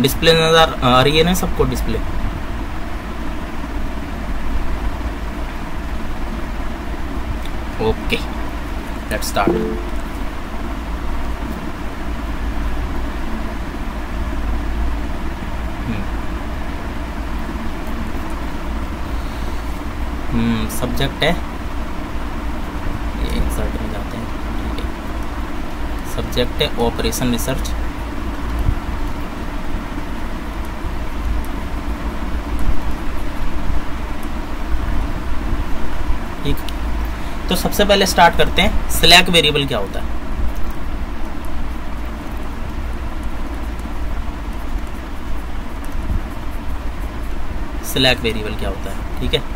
Display नजर आ रही है ना सबको? Display okay, let's start. Subject है, ये इंसर्ट में जाते हैं, ठीक है। सब्जेक्ट है ऑपरेशन रिसर्च, ठीक। तो सबसे पहले स्टार्ट करते हैं, स्लैक वेरिएबल क्या होता है। स्लैक वेरिएबल क्या होता है, ठीक है।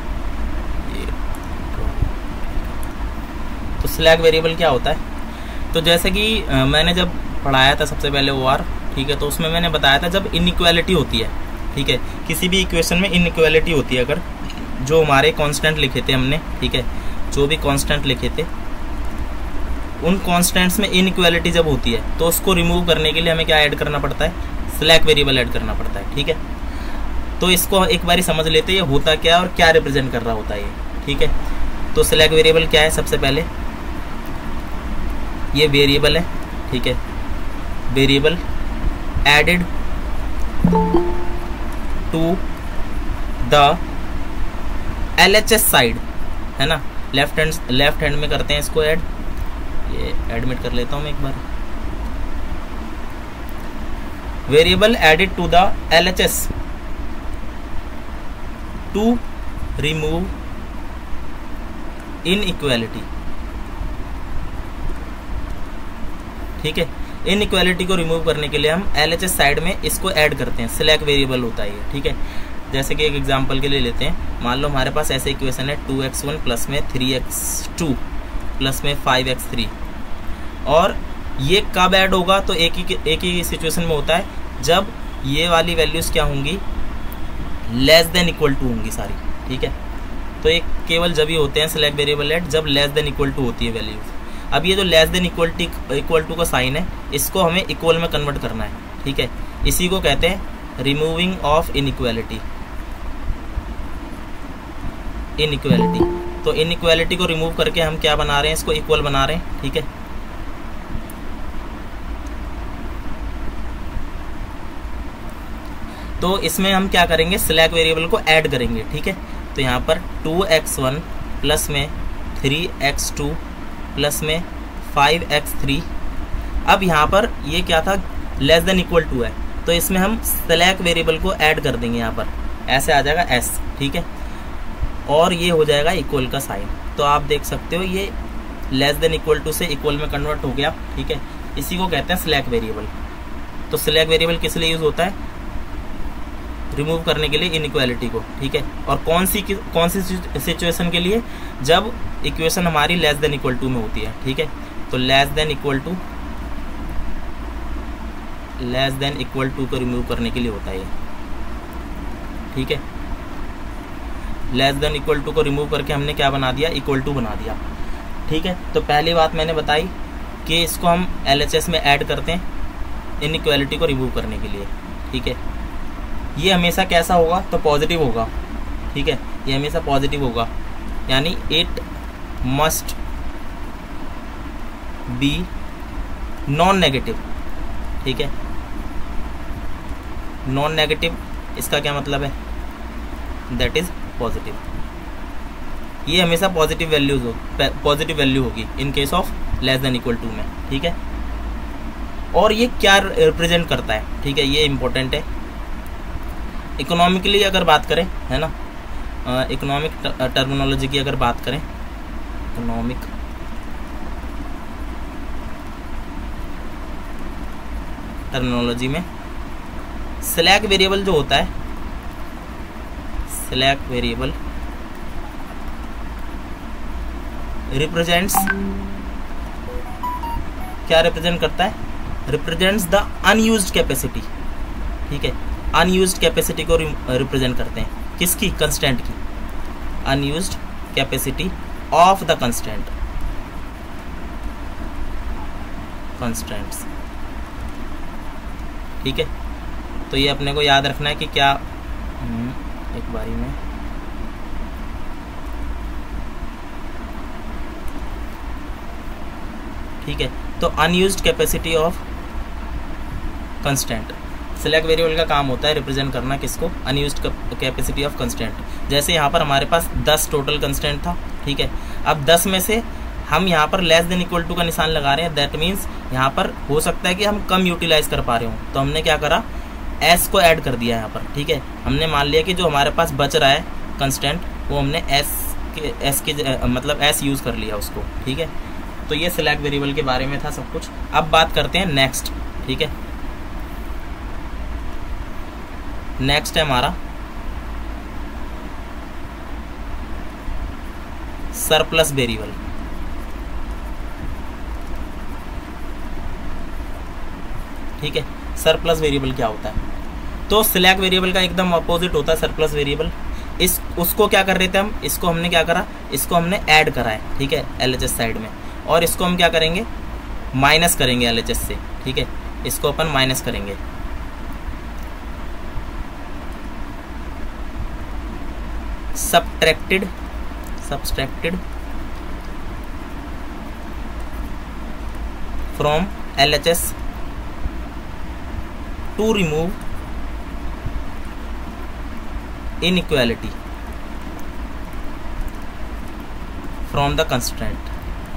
तो स्लैक वेरिएबल क्या होता है, तो जैसे कि मैंने जब पढ़ाया था सबसे पहले OR, ठीक है, तो उसमें मैंने बताया था जब इनइक्वालिटी होती है, ठीक है, किसी भी इक्वेशन में इनइक्वालिटी होती है, अगर जो हमारे कांस्टेंट लिखे थे हमने, ठीक है, जो भी कांस्टेंट लिखे थे उन कांस्टेंट्स में इनइक्वालिटी जब होती है तो उसको रिमूव करने के लिए हमें क्या ऐड करना पड़ता है, स्लैक वेरिएबल ऐड करना पड़ता है, ठीक है। तो इसको एक बारी समझ लेते हैं ये होता क्या है और क्या रिप्रेजेंट कर रहा होता है ये, ठीक है। तो स्लैक वेरिएबल क्या है, सबसे पहले ये वेरिएबल है, ठीक है, variable added to the LHS side, है ना, लेफ्ट हैंड में करते हैं इसको ऐड। ये एडमिट कर लेता हूं मैं एक बार। Variable added to the LHS to remove inequality, ठीक है। इनइक्वालिटी को रिमूव करने के लिए हम LHS साइड में इसको ऐड करते हैं, स्लैक वेरिएबल होता है ये, ठीक है। जैसे कि एक एग्जांपल के लिए लेते हैं, मान लो हमारे पास ऐसे इक्वेशन है 2x1 प्लस में 3x2 प्लस में 5x3, और ये कब ऐड होगा, तो एक ही सिचुएशन में होता है जब ये वाली वैल्यूज क्या होंगी, लेस देन इक्वल टू होंगी सारी, ठीक है। तो ये केवल जब ही होते हैं स्लैक वेरिएबल ऐड जब लेस देन इक्वल टू होती है वैल्यूज। अब ये जो लेस देन इक्वल टू का साइन है इसको हमें इक्वल में कन्वर्ट करना है, ठीक है। इसी को कहते हैं रिमूविंग ऑफ इनइक्वालिटी। तो इनइक्वालिटी को रिमूव करके हम क्या बना रहे हैं, इसको इक्वल बना रहे हैं, ठीक है। तो इसमें हम क्या करेंगे, स्लैक वेरिएबल को ऐड करेंगे, ठीक है। तो यहाँ पर 2x1 प्लस में 3x2 प्लस में 5x3। अब यहाँ पर ये क्या था, लेस देन इक्वल टू है, तो इसमें हम स्लैक वेरिएबल को ऐड कर देंगे, यहाँ पर ऐसे आ जाएगा s, ठीक है, और ये हो जाएगा इक्वल का साइन। तो आप देख सकते हो ये लेस देन इक्वल टू से इक्वल में कन्वर्ट हो गया, ठीक है। इसी को कहते हैं स्लैक वेरिएबल। तो स्लैक वेरिएबल किस लिए यूज होता है, रिमूव करने के लिए इनइक्वालिटी को, ठीक है। और कौन सी सिचुएशन के लिए, जब इक्वेशन हमारी लेस देन इक्वल टू में होती है, ठीक है। तो लेस देन इक्वल टू को रिमूव करने के लिए होता है ये, ठीक है। लेस देन इक्वल टू को रिमूव करके हमने क्या बना दिया, इक्वल टू बना दिया, ठीक है। तो पहली बात मैंने बताई कि इसको हम LHS में ऐड करते हैं इनइक्वालिटी को रिमूव करने के लिए, ठीक है। ये हमेशा कैसा होगा, तो पॉजिटिव होगा, ठीक है, ये हमेशा पॉजिटिव होगा, यानी it must be non negative, ठीक है। नॉन नेगेटिव इसका क्या मतलब है, दैट इज पॉजिटिव। ये हमेशा पॉजिटिव वैल्यू होगी in case of less than equal to में, ठीक है। और ये क्या रिप्रेजेंट करता है, ठीक है, ये इंपॉर्टेंट है। इकोनॉमिकली अगर बात करें, है ना, इकोनॉमिक टर्मिनोलॉजी की अगर बात करें, इकोनॉमिक टर्मिनोलॉजी में स्लैक वेरिएबल जो होता है, स्लैक वेरिएबल रिप्रेजेंट्स, क्या रिप्रेजेंट करता है, रिप्रेजेंट्स द अनयूज्ड कैपेसिटी, ठीक है। अनयूज्ड कैपेसिटी को रिप्रेजेंट करते हैं, किसकी, कंस्टेंट की, unused capacity of the constants, ठीक है। तो ये अपने को याद रखना है कि क्या एक बारी में ठीक है। तो unused capacity of constant, slack variable का काम होता है रिप्रेजेंट करना किसको, अनयूज्ड कैपेसिटी ऑफ कंस्टेंट। जैसे यहाँ पर हमारे पास 10 टोटल कंस्टेंट था, ठीक है। अब 10 में से हम यहाँ पर लेस देन इक्वल टू का निशान लगा रहे हैं, दैट मीन्स यहाँ पर हो सकता है कि हम कम यूटिलाइज कर पा रहे हो, तो हमने क्या करा, एस को ऐड कर दिया यहाँ पर, ठीक है। हमने मान लिया कि जो हमारे पास बच रहा है कंस्टेंट वो हमने एस के मतलब एस यूज़ कर लिया उसको, ठीक है। तो ये सिलेक्ट वेरिएबल के बारे में था सब कुछ। अब बात करते हैं नेक्स्ट, ठीक है। नेक्स्ट है हमारा सरप्लस वेरिएबल, ठीक है। सरप्लस वेरिएबल क्या होता है, तो सिलेक्ट वेरिएबल का एकदम अपोजिट होता है सरप्लस वेरिएबल। उसको क्या कर रहे थे हम, इसको हमने क्या करा, इसको हमने ऐड करा है, ठीक है, LHS साइड में, और इसको हम क्या करेंगे, माइनस करेंगे LHS से, ठीक है। इसको अपन माइनस करेंगे, subtracted from LHS to remove inequality from the constraint।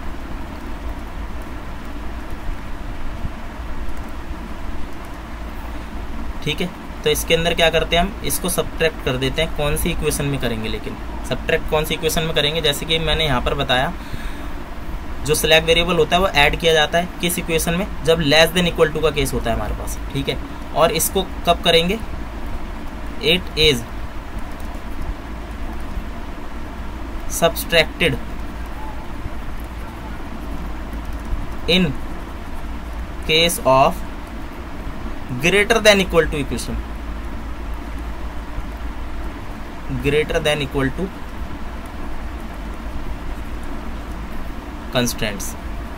ठीक है, तो इसके अंदर क्या करते हैं हम, इसको सब्ट्रैक्ट कर देते हैं। कौन सी इक्वेशन में करेंगे, लेकिन सब्ट्रैक्ट कौन सी इक्वेशन में करेंगे, जैसे कि मैंने यहाँ पर बताया जो सिलेक्ट वेरिएबल होता है वो ऐड किया जाता है किस इक्वेशन में, जब लेस देन इक्वल टू का केस होता है हमारे पास, ठीक है। और इसको कब करेंगे, it is subtracted in case of greater than equal to equation, greater than equal to constants.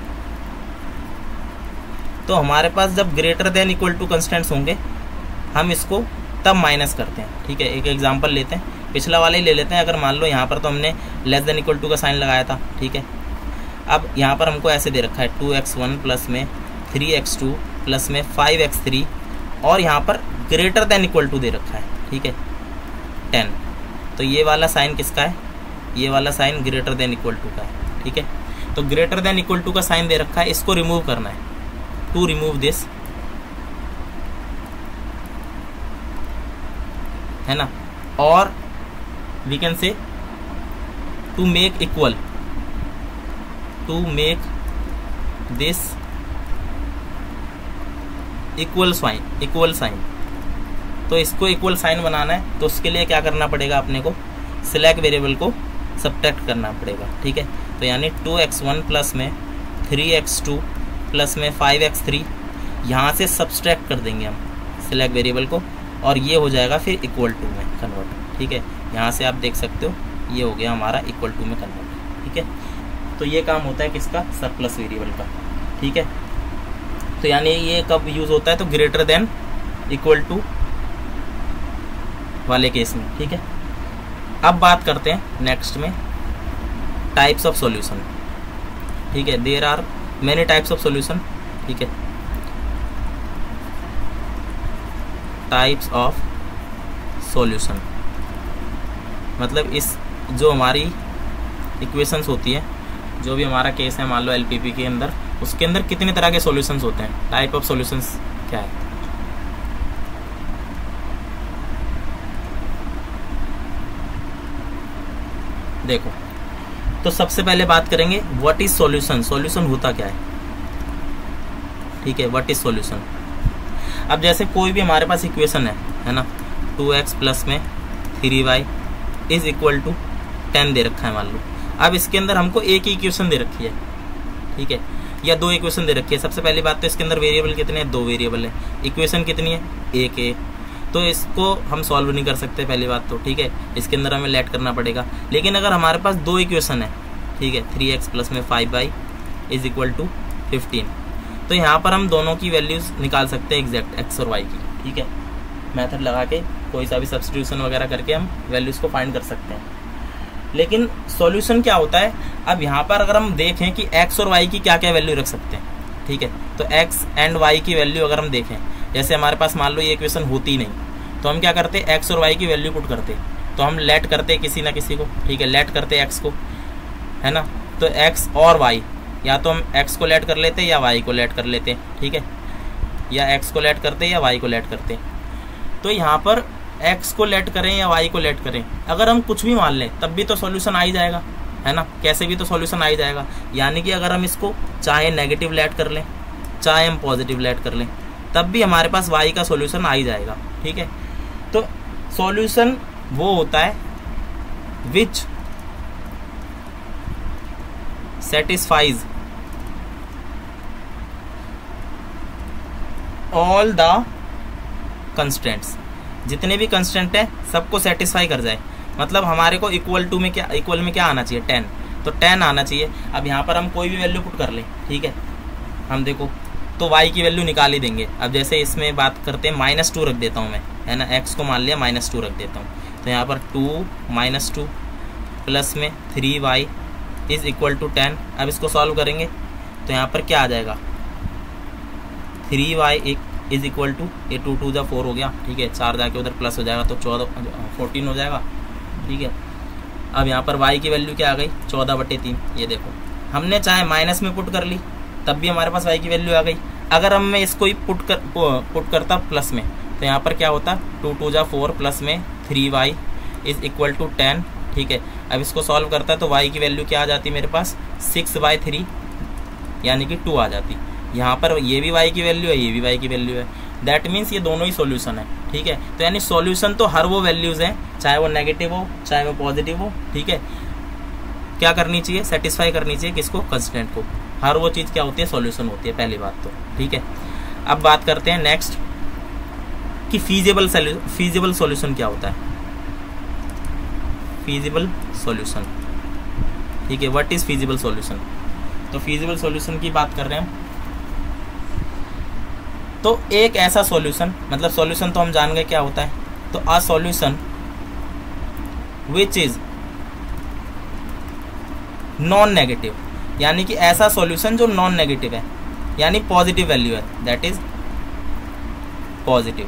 तो हमारे पास जब greater than equal to constants होंगे हम इसको तब माइनस करते हैं, ठीक है। एक एग्जांपल लेते हैं, पिछला वाला ही ले लेते हैं। अगर मान लो यहाँ पर तो हमने लेस देन इक्वल टू का साइन लगाया था, ठीक है। अब यहाँ पर हमको ऐसे दे रखा है 2x1 प्लस में 3x2 प्लस में 5x3, और यहाँ पर ग्रेटर देन इक्वल टू दे रखा है, ठीक है, 10। तो ये वाला साइन किसका है, ये वाला sign greater than equal to का है, ठीक है। तो ग्रेटर देन इक्वल टू का साइन दे रखा है, इसको रिमूव करना है, टू रिमूव दिस, है ना। और we can say to make equal, to make this equal sign. तो इसको इक्वल साइन बनाना है, तो उसके लिए क्या करना पड़ेगा अपने को, सिलेक्ट वेरिएबल को सब्ट्रैक्ट करना पड़ेगा, ठीक है। तो यानी 2x1 प्लस में 3x2 प्लस में 5x3, यहाँ से सब्ट्रैक्ट कर देंगे हम सिलेक्ट वेरिएबल को, और ये हो जाएगा फिर इक्वल टू में कन्वर्ट, ठीक है। यहाँ से आप देख सकते हो ये हो गया हमारा इक्वल टू में कन्वर्ट, ठीक है। तो ये काम होता है किसका, सरप्लस वेरिएबल का, ठीक है। तो यानी ये कब यूज़ होता है, तो ग्रेटर देन इक्वल टू वाले केस में, ठीक है। अब बात करते हैं नेक्स्ट में टाइप्स ऑफ सॉल्यूशन, ठीक है। There are many types of solution, ठीक है। टाइप्स ऑफ सॉल्यूशन मतलब इस जो हमारी इक्वेशंस होती है, जो भी हमारा केस है मान लो एलपीपी के अंदर, उसके अंदर कितने तरह के सॉल्यूशंस होते हैं, टाइप ऑफ सॉल्यूशंस क्या है। देखो, तो सबसे पहले बात करेंगे व्हाट इज सॉल्यूशन, सॉल्यूशन होता क्या है, ठीक है। व्हाट इज सॉल्यूशन, अब जैसे कोई भी हमारे पास इक्वेशन है ना, 2x प्लस में 3y इज इक्वल टू 10 दे रखा है मान लो। अब इसके अंदर हमको एक ही इक्वेशन दे रखी है, ठीक है, या दो इक्वेशन दे रखी है। सबसे पहली बात तो इसके अंदर वेरिएबल कितने हैं, 2 वेरिएबल है। इक्वेशन कितनी है, एक है, तो इसको हम सॉल्व नहीं कर सकते पहली बात तो, ठीक है। इसके अंदर हमें लेट करना पड़ेगा। लेकिन अगर हमारे पास 2 इक्वेशन है, ठीक है, 3x प्लस में 5y इज इक्वल टू 15, तो यहाँ पर हम दोनों की वैल्यूज निकाल सकते हैं एग्जैक्ट x और y की, ठीक है। मेथड लगा के कोई सा भी सब्स्टिट्यूशन वगैरह करके हम वैल्यूज़ को फाइंड कर सकते हैं। लेकिन सॉल्यूशन क्या होता है, अब यहाँ पर अगर हम देखें कि x और y की क्या क्या वैल्यू रख सकते हैं, ठीक है, तो x एंड y की वैल्यू अगर हम देखें, जैसे हमारे पास मान लो ये इक्वेशन होती नहीं तो हम क्या करते, x और y की वैल्यू पुट करते, तो हम लेट करते किसी ना किसी को, ठीक है, लेट करते x को, है ना, तो x और y, या तो हम x को लेट कर लेते या y को लेट कर लेते, ठीक है, या x को लेट करते या y को लेट करते। तो यहाँ पर x को लेट करें या y को लेट करें, अगर हम कुछ भी मान लें तब भी तो सॉल्यूशन आ ही जाएगा, है ना, कैसे भी तो सॉल्यूशन आ ही जाएगा। यानी कि अगर हम इसको चाहे नेगेटिव लेट कर लें चाहे हम पॉजिटिव लेट कर लें तब भी हमारे पास y का सॉल्यूशन आ ही जाएगा, ठीक है। तो सॉल्यूशन वो होता है which satisfies all the constants, जितने भी कंस्टेंट है सबको सेटिस्फाई कर जाए। मतलब हमारे को इक्वल में क्या आना चाहिए, 10, तो 10 आना चाहिए। अब यहाँ पर हम कोई भी वैल्यू पुट कर लें, ठीक है, हम देखो तो y की वैल्यू निकाल ही देंगे। अब जैसे इसमें बात करते हैं -2 रख देता हूँ मैं, है ना, x को मान लिया -2 रख देता हूँ, तो यहाँ पर 2 - 2 प्लस में 3y इज इक्वल टू 10। अब इसको सॉल्व करेंगे तो यहाँ पर क्या आ जाएगा, 3y इज इक्वल टू, ये 2 2 जा 4 हो गया, ठीक है, 4 जाके उधर प्लस हो जाएगा तो 14 हो जाएगा, ठीक है। अब यहाँ पर y की वैल्यू क्या आ गई, 14/3। ये देखो हमने चाहे माइनस में पुट कर ली तब भी हमारे पास y की वैल्यू आ गई। अगर हम मैं इसको ही पुट करता प्लस में तो यहाँ पर क्या होता, 2 2 जा 4 प्लस में 3y इज इक्वल टू 10, ठीक है। अब इसको सॉल्व करता तो y की वैल्यू क्या आ जाती मेरे पास, 6/3 यानी कि 2 आ जाती। यहाँ पर ये भी y की वैल्यू है, ये भी y की वैल्यू है, दैट मीन्स ये दोनों ही सॉल्यूशन है, ठीक है। तो यानी सॉल्यूशन तो हर वो वैल्यूज हैं, चाहे वो नेगेटिव हो चाहे वो पॉजिटिव हो, ठीक है। क्या करनी चाहिए, सेटिस्फाई करनी चाहिए किसको, कंस्टेंट को। हर वो चीज़ क्या होती है, सॉल्यूशन होती है, पहली बात तो, ठीक है। अब बात करते हैं नेक्स्ट कि फीजिबल सॉल्यूशन क्या होता है। फीजिबल सॉल्यूशन, ठीक है, व्हाट इज फीजिबल सॉल्यूशन। तो फीजिबल सॉल्यूशन की बात कर रहे हैं, तो एक ऐसा सॉल्यूशन, मतलब सॉल्यूशन तो हम जान गए क्या होता है, तो a solution which is non negative, यानी कि ऐसा सॉल्यूशन जो नॉन नेगेटिव है, यानी पॉजिटिव वैल्यू है, दैट इज पॉजिटिव,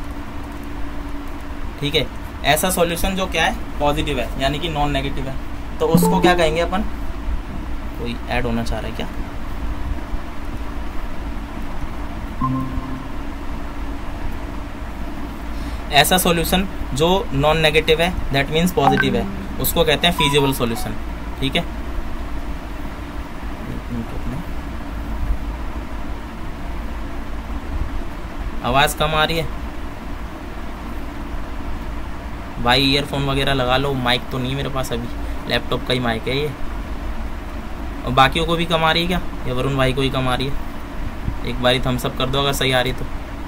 ठीक है। ऐसा सॉल्यूशन जो क्या है, पॉजिटिव है, यानी कि नॉन नेगेटिव है, तो उसको क्या कहेंगे अपन, कोई ऐड होना चाह रहा है क्या, ऐसा सॉल्यूशन जो नॉन नेगेटिव है दैट मीन्स पॉजिटिव है, उसको कहते हैं फीजिबल सॉल्यूशन, ठीक है। आवाज़ कम आ रही है भाई, ईयरफोन वगैरह लगा लो, माइक तो नहीं मेरे पास अभी, लैपटॉप का ही माइक है ये। और बाकियों को भी कम आ रही है क्या, या वरुण भाई को ही कम आ रही है, एक बारी थम्स अप कर दो अगर सही आ रही तो।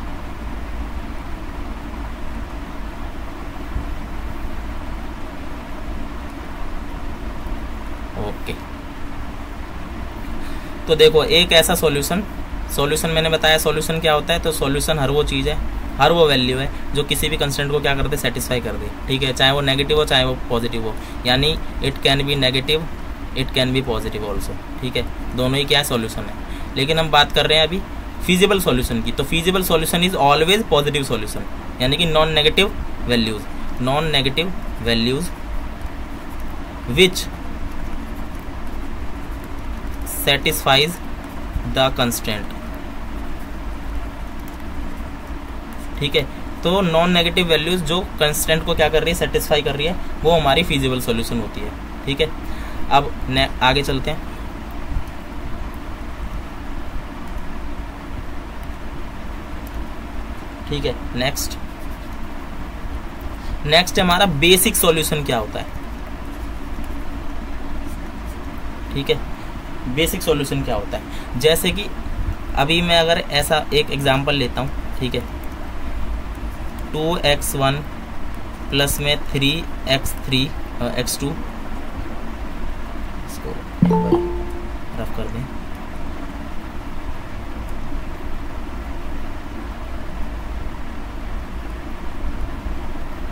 ओके, तो देखो एक ऐसा सॉल्यूशन मैंने बताया, सॉल्यूशन क्या होता है, तो सॉल्यूशन हर वो चीज़ है, हर वो वैल्यू है जो किसी भी कंस्टेंट को क्या कर दे, सेटिस्फाई कर दे, ठीक है, चाहे वो नेगेटिव हो चाहे वो पॉजिटिव हो, यानी it can be negative it can be positive also, ठीक है, दोनों ही क्या है, सॉल्यूशन है। लेकिन हम बात कर रहे हैं अभी फीजिबल सॉल्यूशन की, तो feasible solution is always positive solution, यानी कि non negative values which satisfies the constant, ठीक है। तो नॉन नेगेटिव वैल्यूज जो कंस्टेंट को क्या कर रही है, सेटिस्फाई कर रही है, वो हमारी फीजिबल सॉल्यूशन होती है, ठीक है। अब आगे चलते हैं, ठीक है। नेक्स्ट हमारा बेसिक सॉल्यूशन क्या होता है, ठीक है। बेसिक सॉल्यूशन क्या होता है, जैसे कि अभी मैं अगर ऐसा एक एग्जांपल लेता हूँ, ठीक है, 2x1 प्लस में 3x2, इसको रफ कर दें,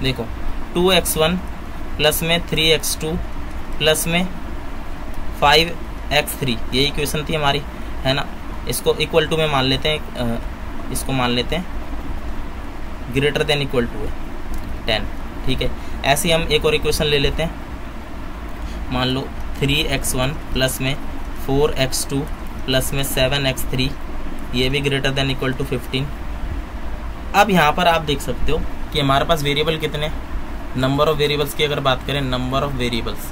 देखो 2x1 प्लस में 3x2 प्लस में 5x3, ये इक्वेशन थी हमारी, है ना। इसको इक्वल टू में मान लेते हैं, इसको मान लेते हैं ग्रेटर देन इक्वल टू है 10, ठीक है। ऐसे ही हम एक और इक्वेशन ले लेते हैं, मान लो 3x1 प्लस में 4x2 प्लस में 7x3, ये भी ग्रेटर देन इक्वल टू 15। अब यहाँ पर आप देख सकते हो कि हमारे पास वेरिएबल कितने हैं। नंबर ऑफ वेरिएबल्स की अगर बात करें, number of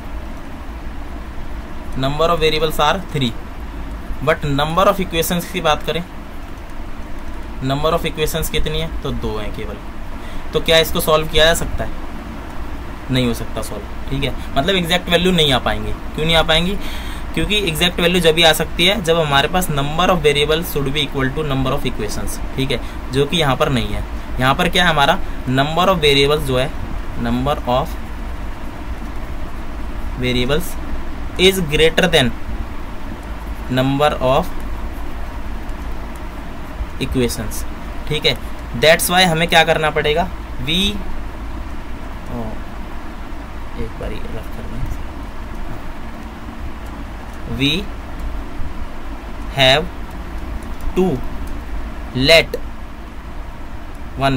variables are 3, but number of equations की बात करें, नंबर ऑफ इक्वेशंस कितनी है, तो 2 हैं केवल। तो क्या इसको सॉल्व किया जा सकता है? नहीं हो सकता सॉल्व, ठीक है। मतलब एग्जैक्ट वैल्यू नहीं आ पाएंगी। क्यों नहीं आ पाएंगी? क्योंकि एग्जैक्ट वैल्यू जब भी आ सकती है जब हमारे पास number of variable should be equal to number of equations, ठीक है, जो कि यहाँ पर नहीं है। यहाँ पर क्या है, हमारा नंबर ऑफ वेरिएबल्स जो है, number of variables is greater than number of equations, ठीक है। दैट्स वाई हमें क्या करना पड़ेगा, एक बार रख कर we have to let one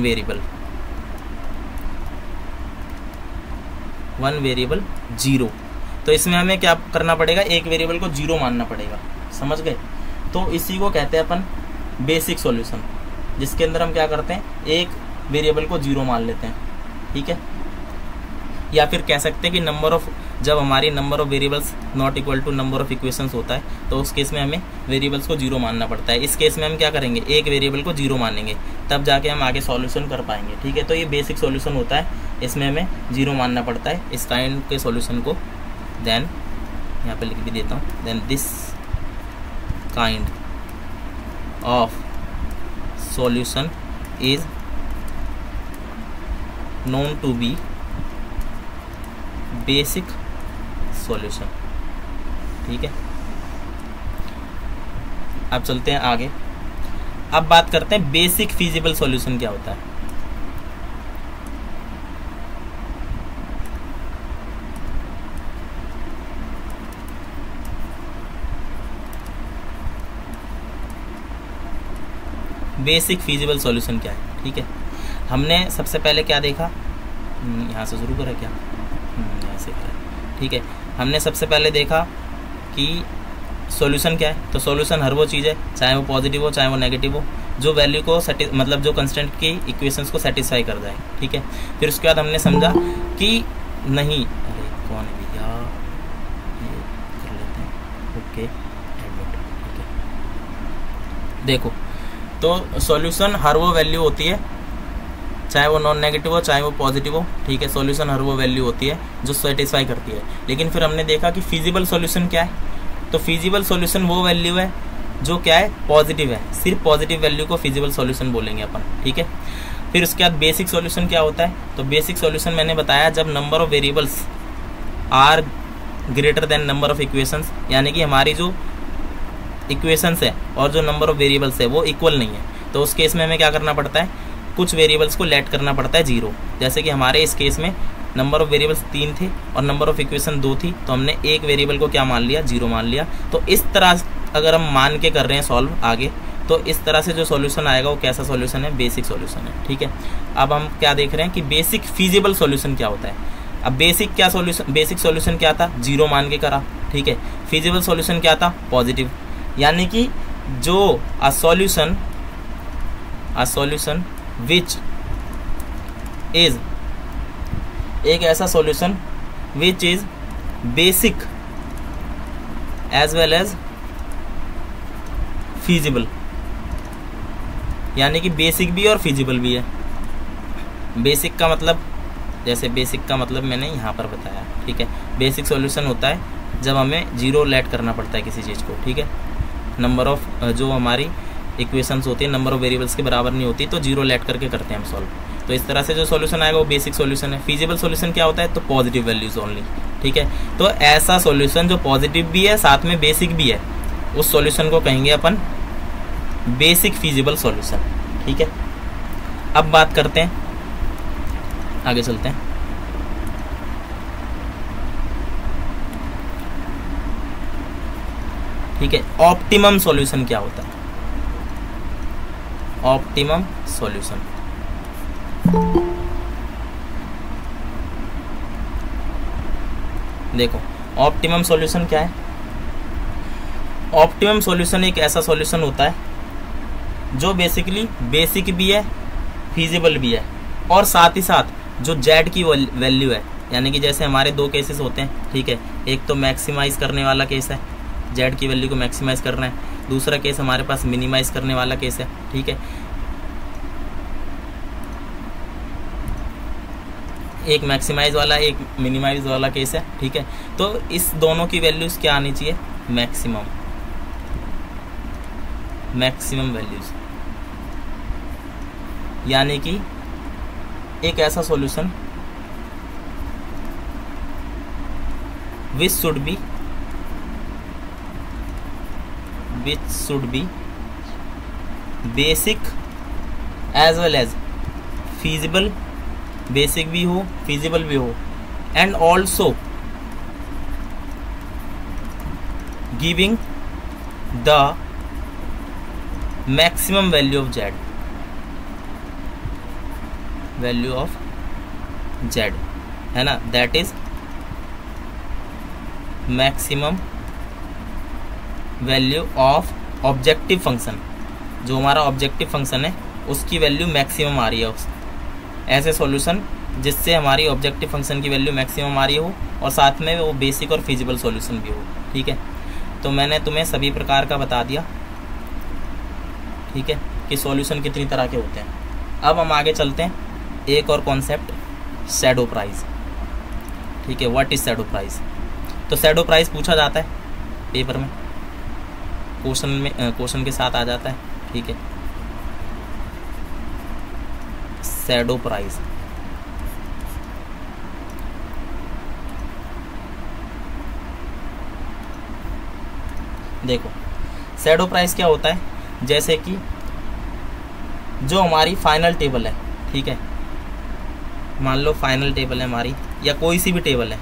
variable 0। तो इसमें हमें क्या करना पड़ेगा, एक वेरिएबल को 0 मानना पड़ेगा, समझ गए। तो इसी को कहते हैं अपन बेसिक सॉल्यूशन, जिसके अंदर हम क्या करते हैं, एक वेरिएबल को 0 मान लेते हैं, ठीक है। या फिर कह सकते हैं कि जब हमारी number of variables not equal to number of equations होता है, तो उस केस में हमें वेरिएबल्स को 0 मानना पड़ता है। इस केस में हम क्या करेंगे, एक वेरिएबल को 0 मानेंगे, तब जाके हम आगे सॉल्यूशन कर पाएंगे, ठीक है। तो ये बेसिक सॉल्यूशन होता है, इसमें हमें 0 मानना पड़ता है इस काइंड के सॉल्यूशन को। देन यहाँ पे लिख भी देता हूँ, then this kind of solution is known to be basic solution, ठीक है। अब चलते हैं आगे। अब बात करते हैं बेसिक फीजिबल सॉल्यूशन क्या होता है। बेसिक फीजिबल सॉल्यूशन क्या है, ठीक है। हमने सबसे पहले क्या देखा, यहाँ से शुरू करें क्या, यहाँ से करें, ठीक है। हमने सबसे पहले देखा कि सॉल्यूशन क्या है। तो सॉल्यूशन हर वो चीज़ है, चाहे वो पॉजिटिव हो चाहे वो नेगेटिव हो, जो वैल्यू को मतलब जो कंस्टेंट की इक्वेशंस को सेटिस्फाई कर जाए, ठीक है। फिर उसके बाद हमने समझा कि नहीं, अरे कौन है भैया, ये कर लेते हैं, ओके एडमिट, ठीक है। देखो, तो सॉल्यूशन हर वो वैल्यू होती है, चाहे वो नॉन नेगेटिव हो चाहे वो पॉजिटिव हो, ठीक है। सॉल्यूशन हर वो वैल्यू होती है जो सेटिस्फाई करती है। लेकिन फिर हमने देखा कि फिजिबल सॉल्यूशन क्या है। तो फिजिबल सॉल्यूशन वो वैल्यू है जो क्या है, पॉजिटिव है। सिर्फ पॉजिटिव वैल्यू को फिजिबल सॉल्यूशन बोलेंगे अपन, ठीक है। फिर उसके बाद बेसिक सॉल्यूशन क्या होता है। तो बेसिक सॉल्यूशन मैंने बताया जब number of variables are greater than number of equations, यानी कि हमारी जो इक्वेशंस है और जो नंबर ऑफ वेरिएबल्स है वो इक्वल नहीं है। तो उस केस में हमें क्या करना पड़ता है, कुछ वेरिएबल्स को लेट करना पड़ता है 0। जैसे कि हमारे इस केस में नंबर ऑफ वेरिएबल्स 3 थे और नंबर ऑफ इक्वेशन 2 थी, तो हमने एक वेरिएबल को क्या मान लिया, 0 मान लिया। तो इस तरह अगर हम मान के कर रहे हैं सॉल्व आगे, तो इस तरह से जो सॉल्यूशन आएगा वो कैसा सॉल्यूशन है, बेसिक सॉल्यूशन है, ठीक है। अब हम क्या देख रहे हैं कि बेसिक फीजिबल सॉल्यूशन क्या होता है। अब बेसिक सॉल्यूशन क्या था, 0 मान के करा, ठीक है। फीजिबल सॉल्यूशन क्या था, पॉजिटिव, यानी कि जो अ सॉल्यूशन विच इज एक ऐसा solution which is basic as well as feasible, यानी कि बेसिक भी और फीजिबल भी है। बेसिक का मतलब, जैसे बेसिक का मतलब मैंने यहाँ पर बताया, ठीक है। बेसिक सॉल्यूशन होता है जब हमें 0 लेट करना पड़ता है किसी चीज़ को, ठीक है। नंबर ऑफ जो हमारी इक्वेशंस होती है नंबर ऑफ वेरिएबल्स के बराबर नहीं होती, तो 0 लेट करके करते हैं हम सॉल्व। तो इस तरह से जो सॉल्यूशन आएगा वो बेसिक सॉल्यूशन है। फिजिबल सॉल्यूशन क्या होता है, तो पॉजिटिव वैल्यूज ओनली, ठीक है। तो ऐसा सॉल्यूशन जो पॉजिटिव भी है साथ में बेसिक भी है, उस सॉल्यूशन को कहेंगे अपन बेसिक फिजिबल सॉल्यूशन, ठीक है। अब बात करते हैं आगे चलते हैं। ठीक है, ऑप्टिमम सॉल्यूशन क्या होता है? ऑप्टिमम सॉल्यूशन, देखो ऑप्टिमम सॉल्यूशन क्या है? ऑप्टिमम सॉल्यूशन एक ऐसा सॉल्यूशन होता है जो बेसिकली बेसिक भी है, फीजिबल भी है, और साथ ही साथ जो जेड की वैल्यू है, यानी कि जैसे हमारे दो केसेस होते हैं, ठीक है, एक तो मैक्सिमाइज करने वाला केस है, जेड की वैल्यू को मैक्सिमाइज करना है, दूसरा केस हमारे पास मिनिमाइज करने वाला केस है। ठीक है, एक मैक्सिमाइज वाला, एक मिनिमाइज वाला केस है। ठीक है, तो इस दोनों की वैल्यूज क्या आनी चाहिए? मैक्सिमम, मैक्सिमम वैल्यूज, यानी कि एक ऐसा solution which should be basic as well as feasible, basic भी हो, feasible भी हो, and also giving the maximum value of z, value of z है ना, that is maximum value of objective function. जो हमारा ऑब्जेक्टिव फंक्शन है उसकी वैल्यू मैक्सिमम आ रही है, ऐसे सॉल्यूशन जिससे हमारी ऑब्जेक्टिव फंक्शन की वैल्यू मैक्सिमम आ रही हो और साथ में वो बेसिक और फिजिबल सॉल्यूशन भी हो। ठीक है, तो मैंने तुम्हें सभी प्रकार का बता दिया, ठीक है, कि सॉल्यूशन कितनी तरह के होते हैं। अब हम आगे चलते हैं, एक और कॉन्सेप्ट, शैडो प्राइस। ठीक है, व्हाट इज शैडो प्राइस? तो शैडो प्राइस पूछा जाता है पेपर में, क्वेश्चन के साथ आ जाता है। ठीक है, शैडो प्राइस, देखो शैडो प्राइस क्या होता है? जैसे कि जो हमारी फाइनल टेबल है, ठीक है, मान लो फाइनल टेबल है हमारी, या कोई सी भी टेबल है,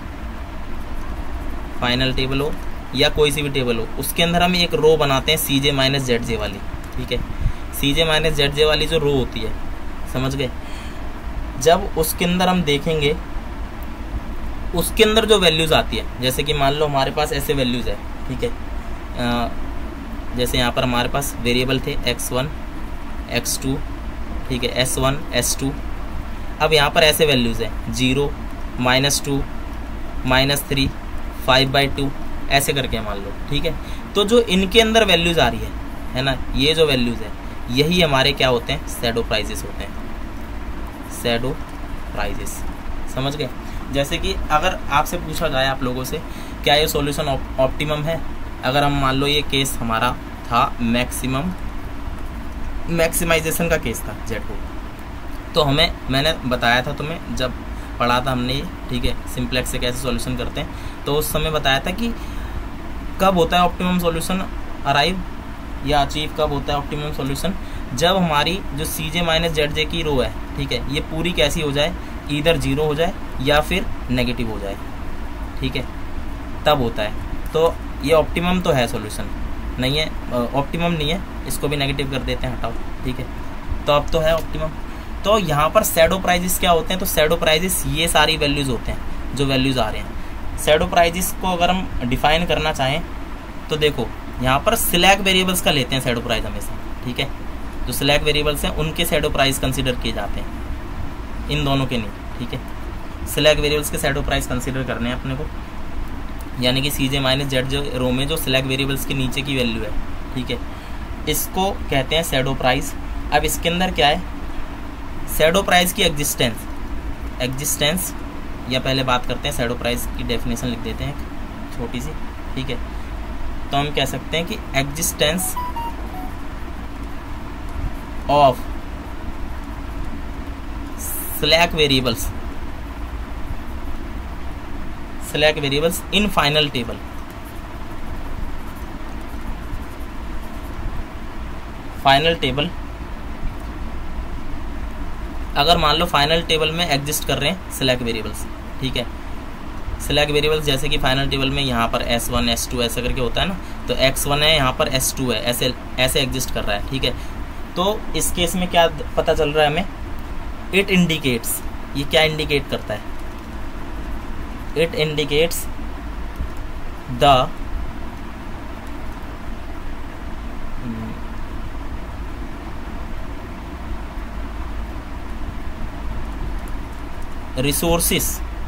फाइनल टेबल हो या कोई सी भी टेबल हो, उसके अंदर हम एक रो बनाते हैं CJ माइनस ZJ वाली। ठीक है, CJ माइनस ZJ वाली जो रो होती है, समझ गए? जब उसके अंदर हम देखेंगे, उसके अंदर जो वैल्यूज आती है, जैसे कि मान लो हमारे पास ऐसे वैल्यूज है, ठीक है, जैसे यहाँ पर हमारे पास वेरिएबल थे x1 x2, ठीक है, s1 s2। अब यहाँ पर ऐसे वैल्यूज है 0 -2 -3 5/2 ऐसे करके मान लो। ठीक है, तो जो इनके अंदर वैल्यूज आ रही है ना, ये जो वैल्यूज है यही हमारे क्या होते हैं? शैडो प्राइजेस होते हैं, शैडो प्राइजेस, समझ गए? जैसे कि अगर आपसे पूछा जाए आप लोगों से, क्या ये सॉल्यूशन ऑप्टिमम है? अगर हम मान लो ये केस हमारा था मैक्सिमाइजेशन का केस था जेड को, तो मैंने बताया था तुम्हें, जब पढ़ा था हमने ये, ठीक है, सिंप्लेक्स से कैसे सॉल्यूशन करते हैं, तो उस समय बताया था कि कब होता है ऑप्टिमम सॉल्यूशन अराइव या अचीव, कब होता है ऑप्टिमम सॉल्यूशन? जब हमारी जो CJ माइनस ZJ की रो है, ठीक है, ये पूरी कैसी हो जाए? इधर 0 हो जाए या फिर नेगेटिव हो जाए। ठीक है, तब होता है। तो ये ऑप्टिमम तो है सॉल्यूशन, नहीं है ऑप्टिमम नहीं है, इसको भी नेगेटिव कर देते हैं, हटाओ। ठीक है, तो अब तो है ऑप्टिमम। तो यहाँ पर शैडो प्राइजेस क्या होते हैं? तो शैडो प्राइजेस ये सारी वैल्यूज होते हैं जो वैल्यूज आ रहे हैं। शैडो प्राइजेस को अगर हम डिफाइन करना चाहें तो देखो, यहाँ पर स्लैक वेरिएबल्स का लेते हैं शैडो प्राइस हमेशा। ठीक है, जो स्लैक वेरिएबल्स हैं उनके शैडो प्राइस कंसिडर किए जाते हैं, इन दोनों के नहीं। ठीक है, स्लैक वेरिएबल्स के शैडो प्राइस कंसिडर करने हैं अपने को, यानी कि CJ माइनस ZJ रो में जो स्लैक वेरिएबल्स के नीचे की वैल्यू है, ठीक है, इसको कहते हैं शैडो प्राइस। अब इसके अंदर क्या है? शैडो प्राइस की एग्जिस्टेंस या पहले बात करते हैं शैडो प्राइस की डेफिनेशन लिख देते हैं छोटी सी। ठीक है, तो हम कह सकते हैं कि existence of slack variables in final table, अगर मान लो फाइनल टेबल में एग्जिस्ट कर रहे हैं सिलेक्ट वेरिएबल्स, ठीक है, सिलेक्ट वेरिएबल्स जैसे कि फाइनल टेबल में यहाँ पर S1 S2 ऐसा करके होता है ना, तो X1 है, यहाँ पर S2 है, ऐसे ऐसे एग्जिस्ट कर रहा है, ठीक है। तो इस केस में क्या पता चल रहा है हमें, इट इंडिकेट्स, ये क्या इंडिकेट करता है, it indicates the resources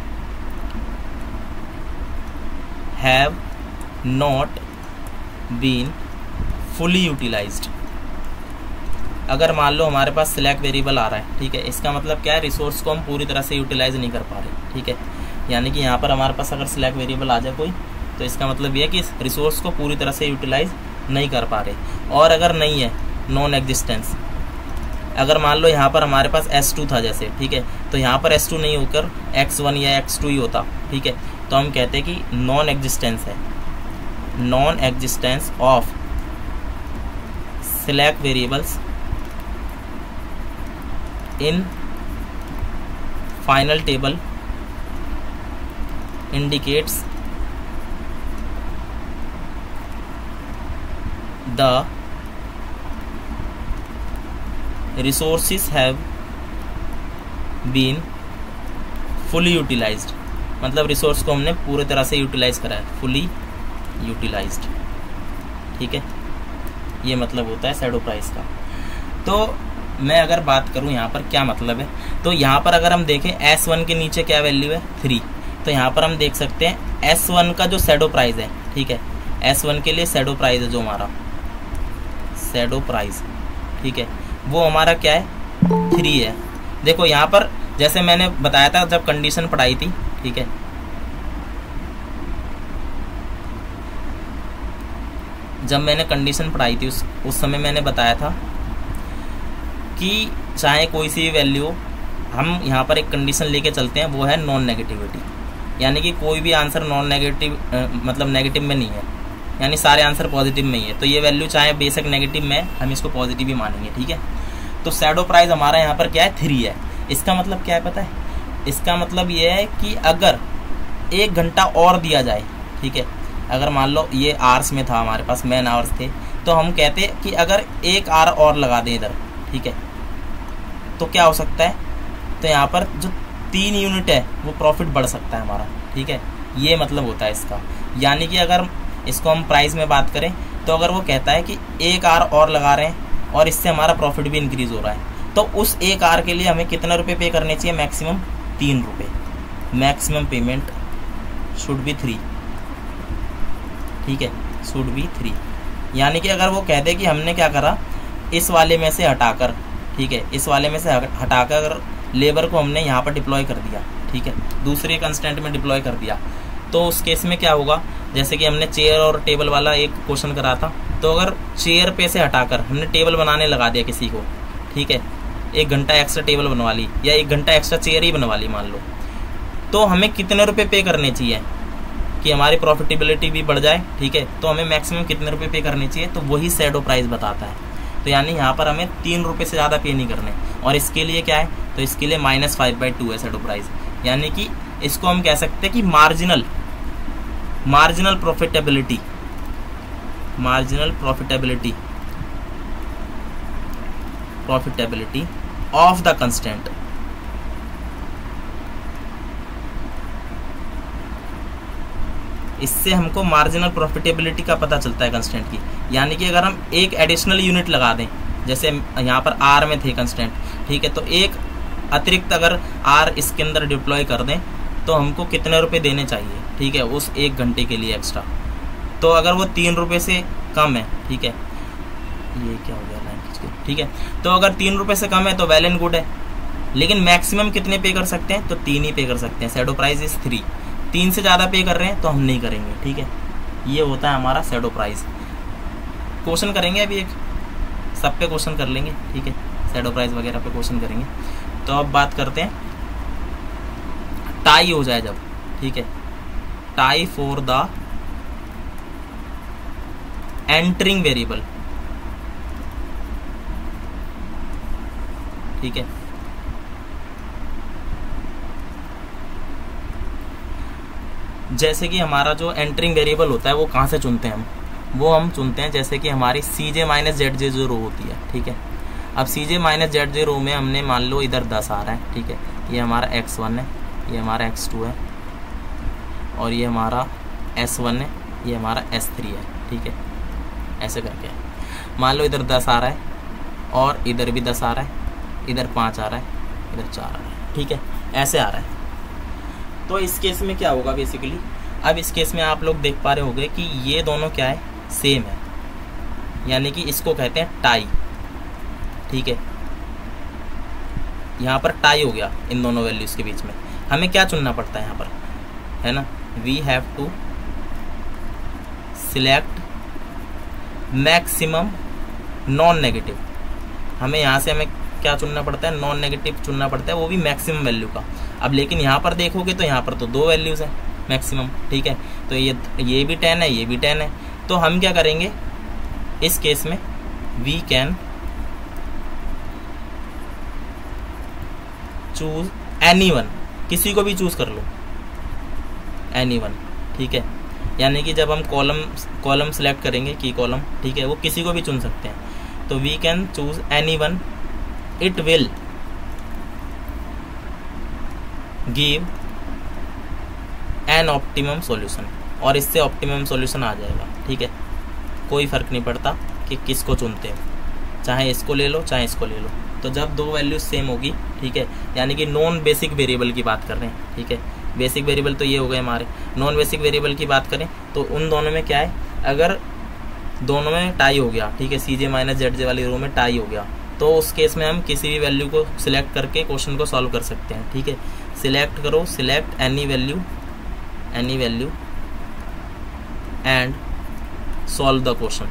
have not been fully utilized। अगर मान लो हमारे पास सिलेक्ट वेरिएबल आ रहा है, ठीक है, इसका मतलब क्या है, रिसोर्स को हम पूरी तरह से यूटिलाइज नहीं कर पा रहे, ठीक है। यानी कि यहाँ पर हमारे पास अगर सिलेक्ट वेरिएबल आ जाए कोई, तो इसका मतलब ये है कि इस रिसोर्स को पूरी तरह से यूटिलाइज नहीं कर पा रहे। और अगर नहीं है, नॉन एग्जिस्टेंस, अगर मान लो यहाँ पर हमारे पास S2 था जैसे, ठीक है, तो यहाँ पर S2 नहीं होकर X1 या X2 ही होता, ठीक है, तो हम कहते हैं कि नॉन एग्जिस्टेंस है, non existence of select variables in final table indicates the resources have been fully utilized। मतलब रिसोर्स को हमने पूरी तरह से यूटिलाइज करा है, फुली यूटिलाइज्ड, ठीक है, ये मतलब होता है शैडो प्राइस का। तो मैं अगर बात करूं यहाँ पर क्या मतलब है, तो यहाँ पर अगर हम देखें S1 के नीचे क्या वैल्यू है 3, तो यहाँ पर हम देख सकते हैं S1 का जो शैडो प्राइस है, ठीक है, S1 के लिए शैडो प्राइस है जो हमारा शैडो प्राइस, ठीक है, वो हमारा क्या है 3 है। देखो यहाँ पर जैसे मैंने बताया था जब कंडीशन पढ़ाई थी, ठीक है, जब मैंने कंडीशन पढ़ाई थी उस समय मैंने बताया था कि चाहे कोई सी वैल्यू, हम यहाँ पर एक कंडीशन लेके चलते हैं, वो है नॉन नेगेटिविटी, यानी कि कोई भी आंसर नॉन नेगेटिव मतलब नेगेटिव में नहीं है, यानी सारे आंसर पॉजिटिव में ही है। तो ये वैल्यू चाहे बेशक नेगेटिव में, हम इसको पॉजिटिव ही मानेंगे, ठीक है। तो शैडो प्राइस हमारा यहाँ पर क्या है 3 है। इसका मतलब क्या है पता है, इसका मतलब ये है कि अगर 1 घंटा और दिया जाए, ठीक है, अगर मान लो ये आवर्स में था, हमारे पास मैन आवर्स थे, तो हम कहते हैं कि अगर 1 आवर और लगा दें इधर, ठीक है, तो क्या हो सकता है, तो यहाँ पर जो 3 यूनिट है वो प्रॉफिट बढ़ सकता है हमारा, ठीक है, ये मतलब होता है इसका। यानी कि अगर इसको हम प्राइस में बात करें, तो अगर वो कहता है कि 1 आवर और लगा रहे हैं और इससे हमारा प्रॉफिट भी इंक्रीज हो रहा है, तो उस 1 आवर के लिए हमें कितने रुपए पे करने चाहिए, मैक्सिमम 3 रुपये, मैक्सिमम पेमेंट शुड बी 3, ठीक है, शुड बी 3। यानी कि अगर वो कह दे कि हमने क्या करा, इस वाले में से हटाकर, ठीक है, इस वाले में से हटाकर अगर लेबर को हमने यहाँ पर डिप्लॉय कर दिया, ठीक है, दूसरे कंस्टेंट में डिप्लॉय कर दिया, तो उस केस में क्या होगा, जैसे कि हमने चेयर और टेबल वाला एक क्वेश्चन करा था, तो अगर चेयर पे से हटाकर हमने टेबल बनाने लगा दिया किसी को, ठीक है, 1 घंटा एक्स्ट्रा टेबल बनवा ली या 1 घंटा एक्स्ट्रा चेयर ही बनवा ली मान लो, तो हमें कितने रुपए पे करने चाहिए कि हमारी प्रॉफिटेबिलिटी भी बढ़ जाए, ठीक है, तो हमें मैक्सिमम कितने रुपए पे करने चाहिए, तो वही शैडो प्राइस बताता है। तो यानी यहाँ पर हमें 3 रुपये से ज़्यादा पे नहीं करने, और इसके लिए क्या है, तो इसके लिए -5/2 है शैडो प्राइस। यानी कि इसको हम कह सकते हैं कि marginal profitability, profitability of the constant. इससे हमको मार्जिनल प्रॉफिटेबिलिटी का पता चलता है कंस्टेंट की। यानी कि अगर हम एक एडिशनल यूनिट लगा दें, जैसे यहाँ पर R में थे कंस्टेंट, ठीक है, तो एक अतिरिक्त अगर R इसके अंदर डिप्लॉय कर दें, तो हमको कितने रुपए देने चाहिए, ठीक है, उस 1 घंटे के लिए एक्स्ट्रा। तो अगर वो 3 रुपये से कम है, ठीक है, ये क्या हो गया लाइन खींच के, ठीक है, तो अगर 3 रुपये से कम है तो वेल एंड गुड है, लेकिन मैक्सिमम कितने पे कर सकते हैं, तो 3 ही पे कर सकते हैं। शैडो प्राइस इज 3, 3 से ज़्यादा पे कर रहे हैं तो हम नहीं करेंगे, ठीक है। ये होता है हमारा शैडो प्राइस। क्वेश्चन करेंगे अभी एक, सब पे क्वेश्चन कर लेंगे, ठीक है, शैडो प्राइस वगैरह पे क्वेश्चन करेंगे। तो अब बात करते हैं टाई हो जाए जब, ठीक है, tie for the entering variable, ठीक है, जैसे कि हमारा जो एंटरिंग वेरिएबल होता है वो कहाँ से चुनते हैं वो हम चुनते हैं जैसे कि हमारी CJ माइनस ZJ जो रो होती है, ठीक है। अब CJ माइनस ZJ रो में हमने मान लो इधर 10 आ रहा है, ठीक है। ये हमारा X1 है, ये हमारा X2 है, और ये हमारा S1 है, ये हमारा S3 है, ठीक है। ऐसे करके मान लो इधर 10 आ रहा है और इधर भी 10 आ रहा है, इधर 5 आ रहा है, इधर 4 आ रहा है, ठीक है। ऐसे आ रहा है। तो इस केस में क्या होगा बेसिकली, अब इस केस में आप लोग देख पा रहे होंगे कि ये दोनों क्या है, सेम है, यानी कि इसको कहते हैं टाई, ठीक है। यहाँ पर टाई हो गया इन दोनों वैल्यूज के बीच में। हमें क्या चुनना पड़ता है यहाँ पर, है ना, we have to select maximum non negative. हमें यहाँ से हमें क्या चुनना पड़ता है, नॉन नेगेटिव चुनना पड़ता है, वो भी मैक्सिमम वैल्यू का। अब लेकिन यहाँ पर देखोगे तो यहाँ पर तो 2 वैल्यूज हैं मैक्सिमम, ठीक है। तो ये भी 10 है, ये भी 10 है। तो हम क्या करेंगे इस केस में, वी कैन चूज एनीवन, किसी को भी चूज कर लो, एनीवन, ठीक है। यानी कि जब हम कॉलम सेलेक्ट करेंगे की कॉलम, ठीक है, वो किसी को भी चुन सकते हैं। तो we can choose anyone, it will give an optimum solution, और इससे ऑप्टिमम सॉल्यूशन आ जाएगा, ठीक है। कोई फर्क नहीं पड़ता कि किसको चुनते हो, चाहे इसको ले लो चाहे इसको ले लो। तो जब 2 वैल्यूज सेम होगी, ठीक है, यानी कि नॉन बेसिक वेरिएबल की बात कर रहे हैं, ठीक है। बेसिक वेरिएबल तो ये हो गए हमारे, नॉन बेसिक वेरिएबल की बात करें तो उन दोनों में क्या है, अगर दोनों में टाई हो गया, ठीक है, CJ माइनस ZJ वाली रो में टाई हो गया, तो उस केस में हम किसी भी वैल्यू को सिलेक्ट करके क्वेश्चन को सॉल्व कर सकते हैं, ठीक है। सिलेक्ट करो, select any value and solve the question.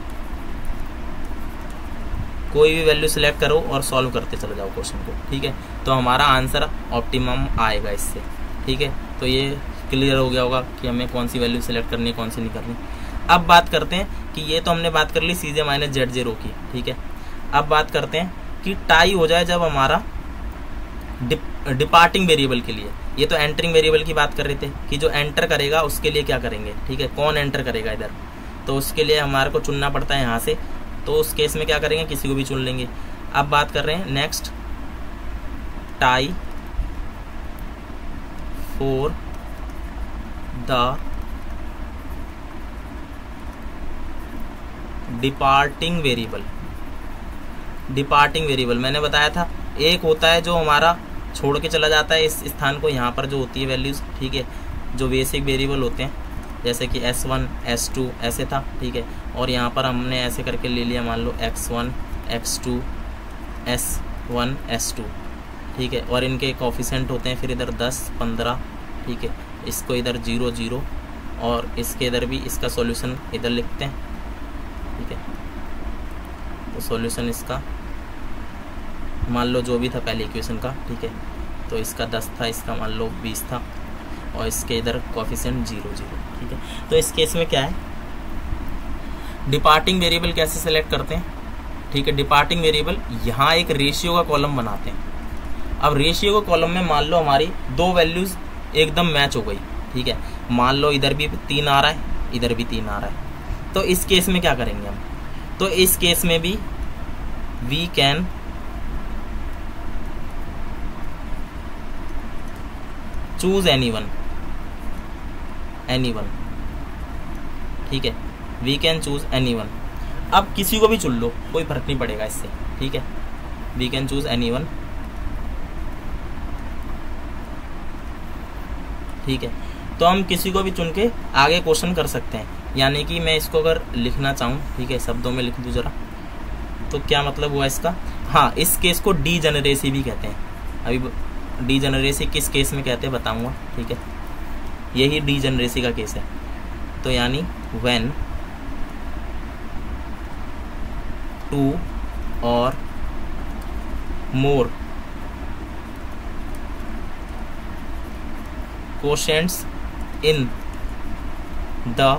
कोई भी वैल्यू सिलेक्ट करो और सॉल्व करते चले जाओ क्वेश्चन को, ठीक है। तो हमारा आंसर ऑप्टिमम आएगा इससे, ठीक है। तो ये क्लियर हो गया होगा कि हमें कौन सी वैल्यू सिलेक्ट करनी है, कौन सी नहीं करनी। अब बात करते हैं कि ये तो हमने बात कर ली CJ माइनस ZJ रो की, ठीक है। अब बात करते हैं कि टाई हो जाए जब हमारा डिपार्टिंग वेरिएबल के लिए। ये तो एंटरिंग वेरिएबल की बात कर रहे थे कि जो एंटर करेगा उसके लिए क्या करेंगे, ठीक है, कौन एंटर करेगा इधर, तो उसके लिए हमारे को चुनना पड़ता है यहाँ से। तो उस केस में क्या करेंगे, किसी को भी चुन लेंगे। अब बात कर रहे हैं next, tie for the departing variable. Departing variable मैंने बताया था, एक होता है जो हमारा छोड़ के चला जाता है इस स्थान को, यहाँ पर जो होती है वैल्यूज, ठीक है, जो बेसिक वेरिएबल होते हैं, जैसे कि S1 S2 ऐसे था, ठीक है। और यहाँ पर हमने ऐसे करके ले लिया, मान लो X1 X2 S1 S2, ठीक है। और इनके कोफिशिएंट होते हैं फिर इधर 10 15, ठीक है। इसको इधर 0 0 और इसके इधर भी इसका सॉल्यूशन इधर लिखते हैं, ठीक है। तो सॉल्यूशन इसका मान लो जो भी था पहले इक्वेशन का, ठीक है। तो इसका 10 था, इसका मान लो 20 था, और इसके इधर कोफिशिएंट 0 0, ठीक है। तो इस केस में क्या है, डिपार्टिंग वेरिएबल कैसे सेलेक्ट करते हैं, ठीक है। डिपार्टिंग वेरिएबल यहाँ एक रेशियो का कॉलम बनाते हैं। अब रेशियो के कॉलम में मान लो हमारी 2 वैल्यूज एकदम मैच हो गई, ठीक है। मान लो इधर भी 3 आ रहा है, इधर भी 3 आ रहा है। तो इस केस में क्या करेंगे हम, तो इस केस में भी वी कैन चूज एनीवन, ठीक है। We can choose anyone. अब किसी को भी चुन लो, कोई फर्क नहीं पड़ेगा इससे, ठीक है। वी कैन चूज एनीवन, ठीक है। तो हम किसी को भी चुन के आगे क्वेश्चन कर सकते हैं। यानी कि मैं इसको अगर लिखना चाहूँ, ठीक है, शब्दों में लिख दूँ जरा, तो क्या मतलब हुआ इसका, हाँ, इस केस को डीजेनरेसी भी कहते हैं। अभी डीजेनरेसी किस केस में कहते हैं बताऊंगा, ठीक है। यही डीजेनरेसी का केस है। तो यानी when 2 or more quotients in the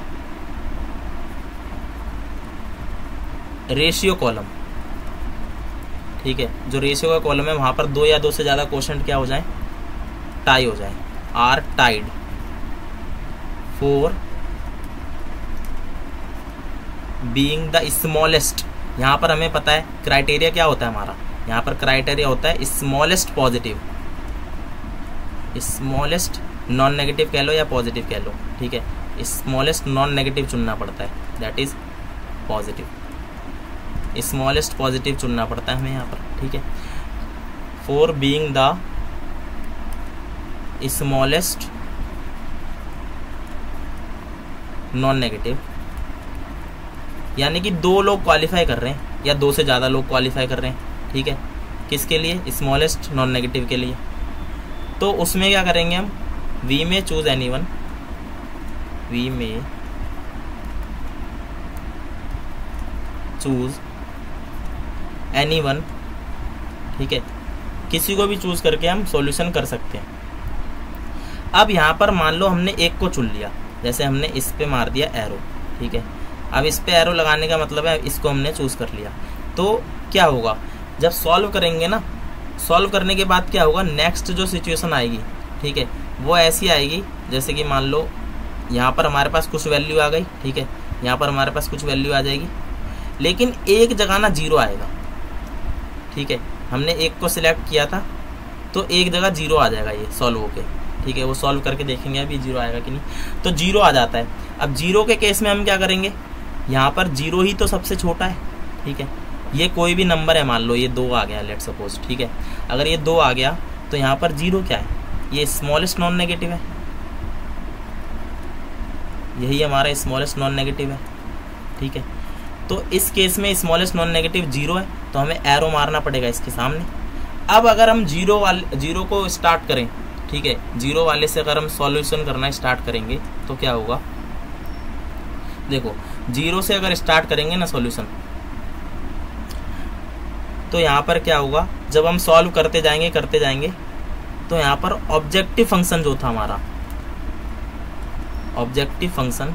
ratio column, ठीक है। जो रेशियो का कॉलम है वहां पर 2 या 2 से ज्यादा क्वोशेंट क्या हो जाए, टाई हो जाए, are tied, 4 being the smallest, यहाँ पर हमें पता है क्राइटेरिया क्या होता है हमारा, यहाँ पर क्राइटेरिया होता है smallest positive, smallest non negative कह लो या पॉजिटिव कह लो, ठीक है, स्मॉलेस्ट नॉन नेगेटिव चुनना पड़ता है, that is positive, smallest positive चुनना पड़ता है हमें यहाँ पर, ठीक है। 4 being the smallest non negative, यानी कि 2 लोग क्वालिफाई कर रहे हैं या 2 से ज़्यादा लोग क्वालिफाई कर रहे हैं, ठीक है, किसके लिए, स्मॉलेस्ट नॉन नेगेटिव के लिए। तो उसमें क्या करेंगे हम, we may choose anyone, we may choose anyone, ठीक है, किसी को भी चूज करके हम सॉल्यूशन कर सकते हैं। अब यहाँ पर मान लो हमने एक को चुन लिया, जैसे हमने इस पे मार दिया एरो, ठीक है, अब इस पे एरो लगाने का मतलब है इसको हमने चूज कर लिया। तो क्या होगा, जब सॉल्व करेंगे ना, सॉल्व करने के बाद क्या होगा, नेक्स्ट जो सिचुएशन आएगी, ठीक है, वो ऐसी आएगी जैसे कि मान लो यहाँ पर हमारे पास कुछ वैल्यू आ गई, ठीक है, यहाँ पर हमारे पास कुछ वैल्यू आ जाएगी, लेकिन एक जगह ना 0 आएगा, ठीक है, हमने एक को सिलेक्ट किया था तो एक जगह 0 आ जाएगा ये सॉल्व होके, ठीक है, वो सॉल्व करके देखेंगे अभी 0 आएगा कि नहीं। तो 0 आ जाता है। अब 0 के केस में हम क्या करेंगे, यहाँ पर 0 ही तो सबसे छोटा है, ठीक है, ये कोई भी नंबर है, मान लो ये 2 आ गया लेट सपोज, ठीक है, अगर ये 2 आ गया तो यहाँ पर 0 क्या है, ये स्मॉलेस्ट नॉन नेगेटिव है, यही हमारा स्मॉलेस्ट नॉन नेगेटिव है, ठीक है। तो इस केस में स्मॉलेस्ट नॉन नेगेटिव 0 है, तो हमें एरो मारना पड़ेगा इसके सामने। अब अगर हम 0 को स्टार्ट करें, ठीक है, 0 वाले से अगर हम सॉल्यूशन करना स्टार्ट करेंगे तो क्या होगा, देखो 0 से अगर स्टार्ट करेंगे ना सॉल्यूशन, तो यहाँ पर क्या होगा, जब हम सॉल्व करते जाएंगे तो यहाँ पर ऑब्जेक्टिव फंक्शन जो था हमारा, objective function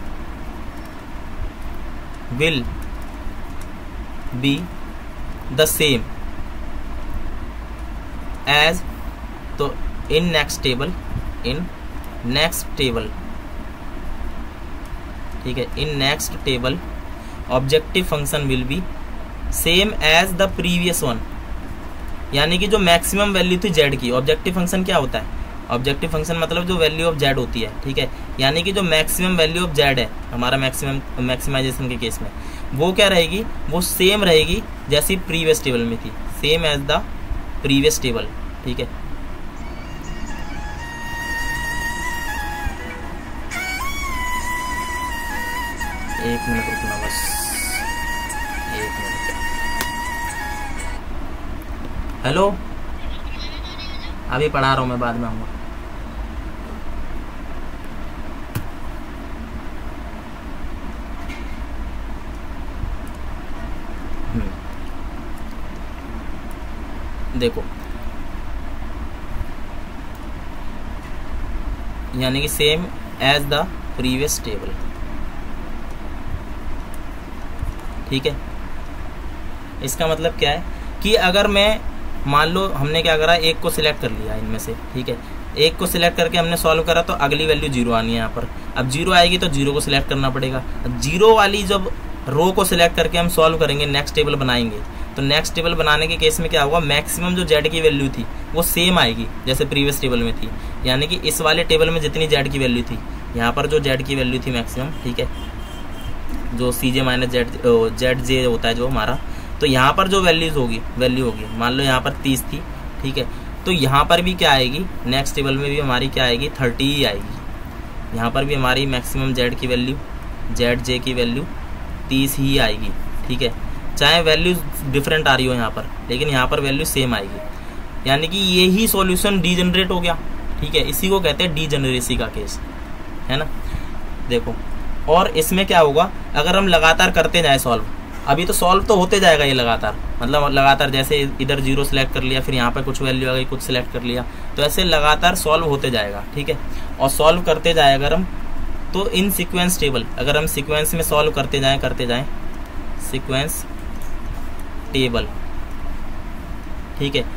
will be the same as, तो इन नेक्स्ट टेबल, ठीक है, in next table objective function will be same as the previous one, यानी कि जो मैक्सिमम वैल्यू थी जेड की, ऑब्जेक्टिव फंक्शन क्या होता है, ऑब्जेक्टिव फंक्शन मतलब जो वैल्यू ऑफ जेड होती है, ठीक है, यानी कि जो मैक्सिमम वैल्यू ऑफ जेड है हमारा मैक्सिमाइजेशन के केस में, वो क्या रहेगी, वो सेम रहेगी जैसी प्रीवियस टेबल में थी, same as the previous table, ठीक है। एक मिनट रुकना बस, एक मिनट। हेलो, अभी पढ़ा रहा हूँ मैं, बाद में आऊँगा। देखो, यानी कि same as the previous table, ठीक है। इसका मतलब क्या है कि अगर मैं मान लो हमने क्या करा, एक को सिलेक्ट कर लिया इनमें से, ठीक है, एक को सिलेक्ट करके हमने सॉल्व करा तो अगली वैल्यू 0 आनी है यहाँ पर। अब 0 आएगी तो 0 को सिलेक्ट करना पड़ेगा। 0 वाली जब रो को सिलेक्ट करके हम सॉल्व करेंगे, नेक्स्ट टेबल बनाएंगे, तो नेक्स्ट टेबल बनाने के केस में क्या होगा, मैक्सिमम जो जेड की वैल्यू थी वो सेम आएगी जैसे प्रीवियस टेबल में थी, यानी कि इस वाले टेबल में जितनी जेड की वैल्यू थी, यहाँ पर जो जेड की वैल्यू थी मैक्सिमम, ठीक है, जो CJ माइनस ZJ होता है जो हमारा, तो यहाँ पर जो वैल्यू होगी मान लो यहाँ पर 30 थी, ठीक है, तो यहाँ पर भी क्या आएगी, नेक्स्ट टेबल में भी हमारी क्या आएगी, 30 ही आएगी। यहाँ पर भी हमारी मैक्सिमम जेड की वैल्यू, ZJ की वैल्यू 30 ही आएगी, ठीक है, चाहे वैल्यू डिफरेंट आ रही हो यहाँ पर, लेकिन यहाँ पर वैल्यू सेम आएगी, यानी कि यही सॉल्यूशन डीजनरेट हो गया, ठीक है। इसी को कहते हैं डीजनरेसी का केस, है ना। देखो, और इसमें क्या होगा, अगर हम लगातार करते जाए सॉल्व, अभी तो सॉल्व तो होते जाएगा ये लगातार, मतलब लगातार जैसे इधर 0 सिलेक्ट कर लिया, फिर यहाँ पर कुछ वैल्यू आ गई, कुछ सिलेक्ट कर लिया, तो ऐसे लगातार सॉल्व होते जाएगा, ठीक है। और सॉल्व करते जाए अगर हम, तो इन सीक्वेंस टेबल, अगर हम सीक्वेंस में सॉल्व करते जाएं सीक्वेंस टेबल, ठीक है,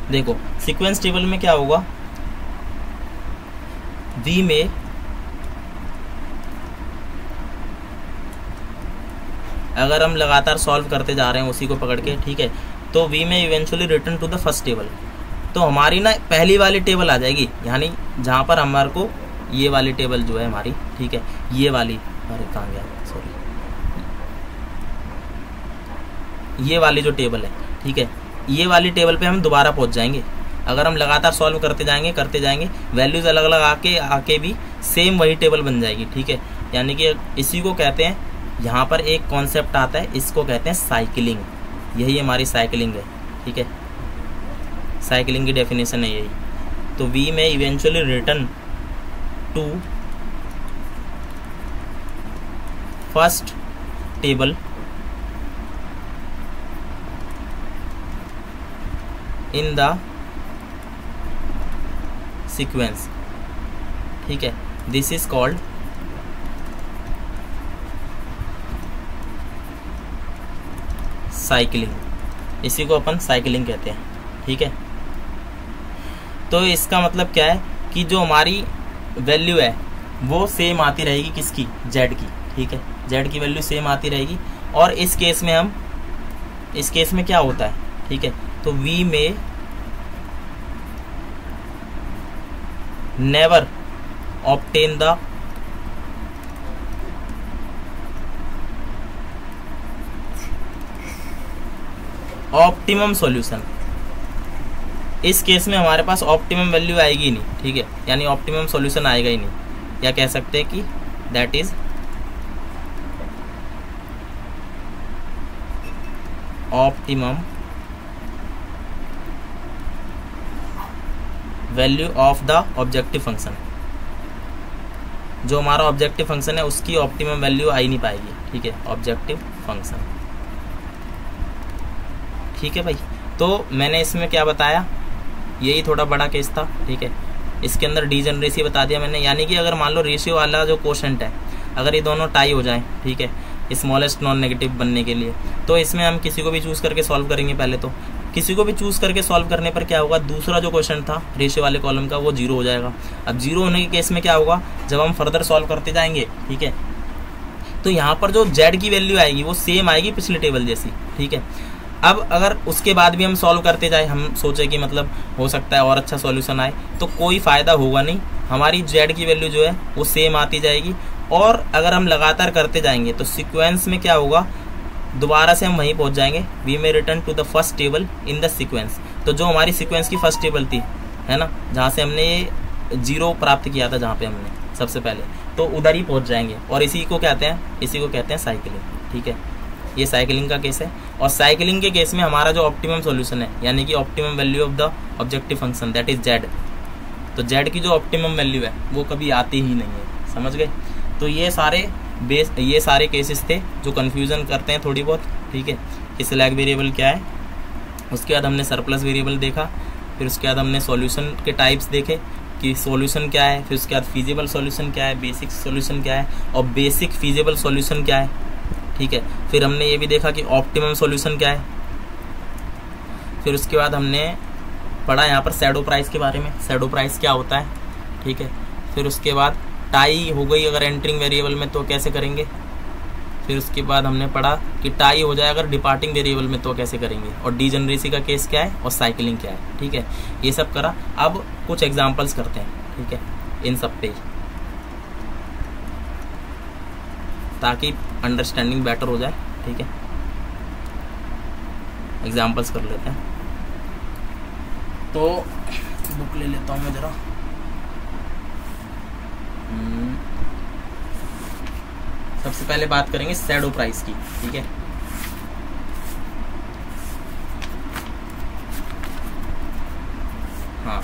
देखो सीक्वेंस टेबल में क्या होगा, वी में अगर हम लगातार सॉल्व करते जा रहे हैं उसी को पकड़ के, ठीक है, तो we may eventually return to the first table. तो हमारी ना पहली वाली टेबल आ जाएगी, यानी जहाँ पर हमारे को ये वाली टेबल जो है हमारी, ठीक है, ये वाली, अरे कहाँ गया, सॉरी, ये वाली जो टेबल है, ठीक है, ये वाली टेबल पे हम दोबारा पहुँच जाएंगे। अगर हम लगातार सॉल्व करते जाएंगे वैल्यूज़ अलग अलग आके भी सेम वही टेबल बन जाएगी, ठीक है। यानी कि इसी को कहते हैं, यहाँ पर एक कॉन्सेप्ट आता है, इसको कहते हैं साइकिलिंग। यही हमारी साइकिलिंग है, ठीक है, साइकिलिंग की डेफिनेशन है यही। तो we may eventually return to first table in the sequence, ठीक है, दिस इज कॉल्ड साइकिलिंग। इसी को अपन साइकिलिंग कहते हैं, ठीक है। तो इसका मतलब क्या है कि जो हमारी वैल्यू है वो सेम आती रहेगी, किसकी, जेड की, ठीक है, जेड की वैल्यू सेम आती रहेगी। और इस केस में क्या होता है, ठीक है, तो we may never obtain the optimum solution. इस केस में हमारे पास ऑप्टिमम वैल्यू आएगी ही नहीं, ठीक है, यानी ऑप्टिमम सॉल्यूशन आएगा ही नहीं, या कह सकते हैं कि that is optimum value of the objective function. जो हमारा ऑब्जेक्टिव फंक्शन है उसकी ऑप्टिमम वैल्यू आ ही नहीं पाएगी, ठीक है, ऑब्जेक्टिव फंक्शन, ठीक है भाई। तो मैंने इसमें क्या बताया, यही थोड़ा बड़ा केस था, ठीक है, इसके अंदर डीजनरेसी बता दिया मैंने। यानी कि अगर मान लो रेशियो वाला जो कोशेंट है, अगर ये दोनों टाई हो जाएं, ठीक है, स्मॉलेस्ट नॉन नेगेटिव बनने के लिए, तो इसमें हम किसी को भी चूज़ करके सॉल्व करेंगे। पहले तो किसी को भी चूज़ करके सॉल्व करने पर क्या होगा, दूसरा जो क्वेश्चन था रेशियो वाले कॉलम का वो जीरो हो जाएगा। अब जीरो होने के केस में क्या होगा, जब हम फर्दर सॉल्व करते जाएंगे, ठीक है, तो यहाँ पर जो जेड की वैल्यू आएगी वो सेम आएगी पिछले टेबल जैसी, ठीक है। अब अगर उसके बाद भी हम सॉल्व करते जाए, हम सोचे कि मतलब हो सकता है और अच्छा सॉल्यूशन आए, तो कोई फ़ायदा होगा नहीं, हमारी जेड की वैल्यू जो है वो सेम आती जाएगी। और अगर हम लगातार करते जाएंगे तो सीक्वेंस में क्या होगा, दोबारा से हम वहीं पहुंच जाएंगे, we may return to the first table in the sequence. तो जो हमारी सीक्वेंस की फर्स्ट टेबल थी, है ना, जहाँ से हमने ये जीरो प्राप्त किया था, जहाँ पे हमने सबसे पहले, तो उधर ही पहुंच जाएंगे। और इसी को कहते हैं साइकिलिंग, ठीक है। ये साइकिलिंग का केस है। और साइकिलिंग के केस में हमारा जो ऑप्टिमम सॉल्यूशन है, यानी कि optimum value of the objective function, that is Z. तो जेड की जो ऑप्टिमम वैल्यू है वो कभी आती ही नहीं है, समझ गए। तो ये सारे केसेस थे जो कन्फ्यूजन करते हैं थोड़ी बहुत, ठीक है, कि स्लैक वेरिएबल क्या है। उसके बाद हमने सरप्लस वेरिएबल देखा, फिर उसके बाद हमने सॉल्यूशन के टाइप्स देखे कि सॉल्यूशन क्या है, फिर उसके बाद फीजिबल सॉल्यूशन क्या है, बेसिक सॉल्यूशन क्या है, और बेसिक फीजिबल सॉल्यूशन क्या है, ठीक है। फिर हमने ये भी देखा कि ऑप्टिमम सॉल्यूशन क्या है। फिर उसके बाद हमने पढ़ा यहाँ पर शैडो प्राइस के बारे में, शैडो प्राइस क्या होता है, ठीक है। फिर उसके बाद टाई हो गई अगर एंटरिंग वेरिएबल में तो कैसे करेंगे। फिर उसके बाद हमने पढ़ा कि टाई हो जाए अगर डिपार्टिंग वेरिएबल में तो कैसे करेंगे, और डीजनरेसी का केस क्या है, और साइकिलिंग क्या है, ठीक है। ये सब करा। अब कुछ एग्जांपल्स करते हैं, ठीक है, इन सब पे, ताकि अंडरस्टैंडिंग बेटर हो जाए, ठीक है। एग्जांपल्स कर लेते हैं। तो बुक ले लेता हूँ मैं जरा। सबसे पहले बात करेंगे शैडो प्राइस की, ठीक है। हाँ,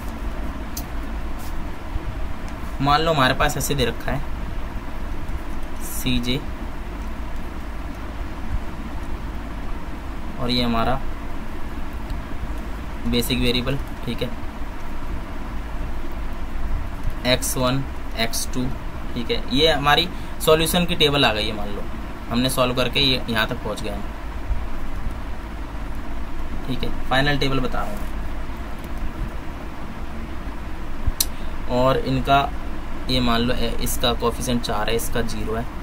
मान लो हमारे पास ऐसे दे रखा है CJ, और ये हमारा बेसिक वेरिएबल, ठीक है, x1 x2, ठीक है। ये हमारी सॉल्यूशन की टेबल आ गई है। मान लो हमने सॉल्व करके ये यहाँ तक पहुँच गए हैं, ठीक है। फाइनल टेबल बता रहा हूँ। और इनका ये मान लो इसका कोफिशिएंट 4 है, इसका 0 है।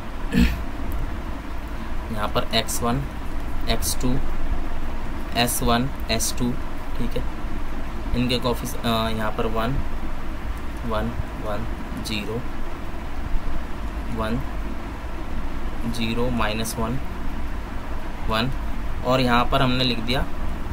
यहाँ पर x1 x2 s1 s2, ठीक है। इनके कोफिशिएंट यहाँ पर 1 1 1 0 1 0 -1 1, और यहाँ पर हमने लिख दिया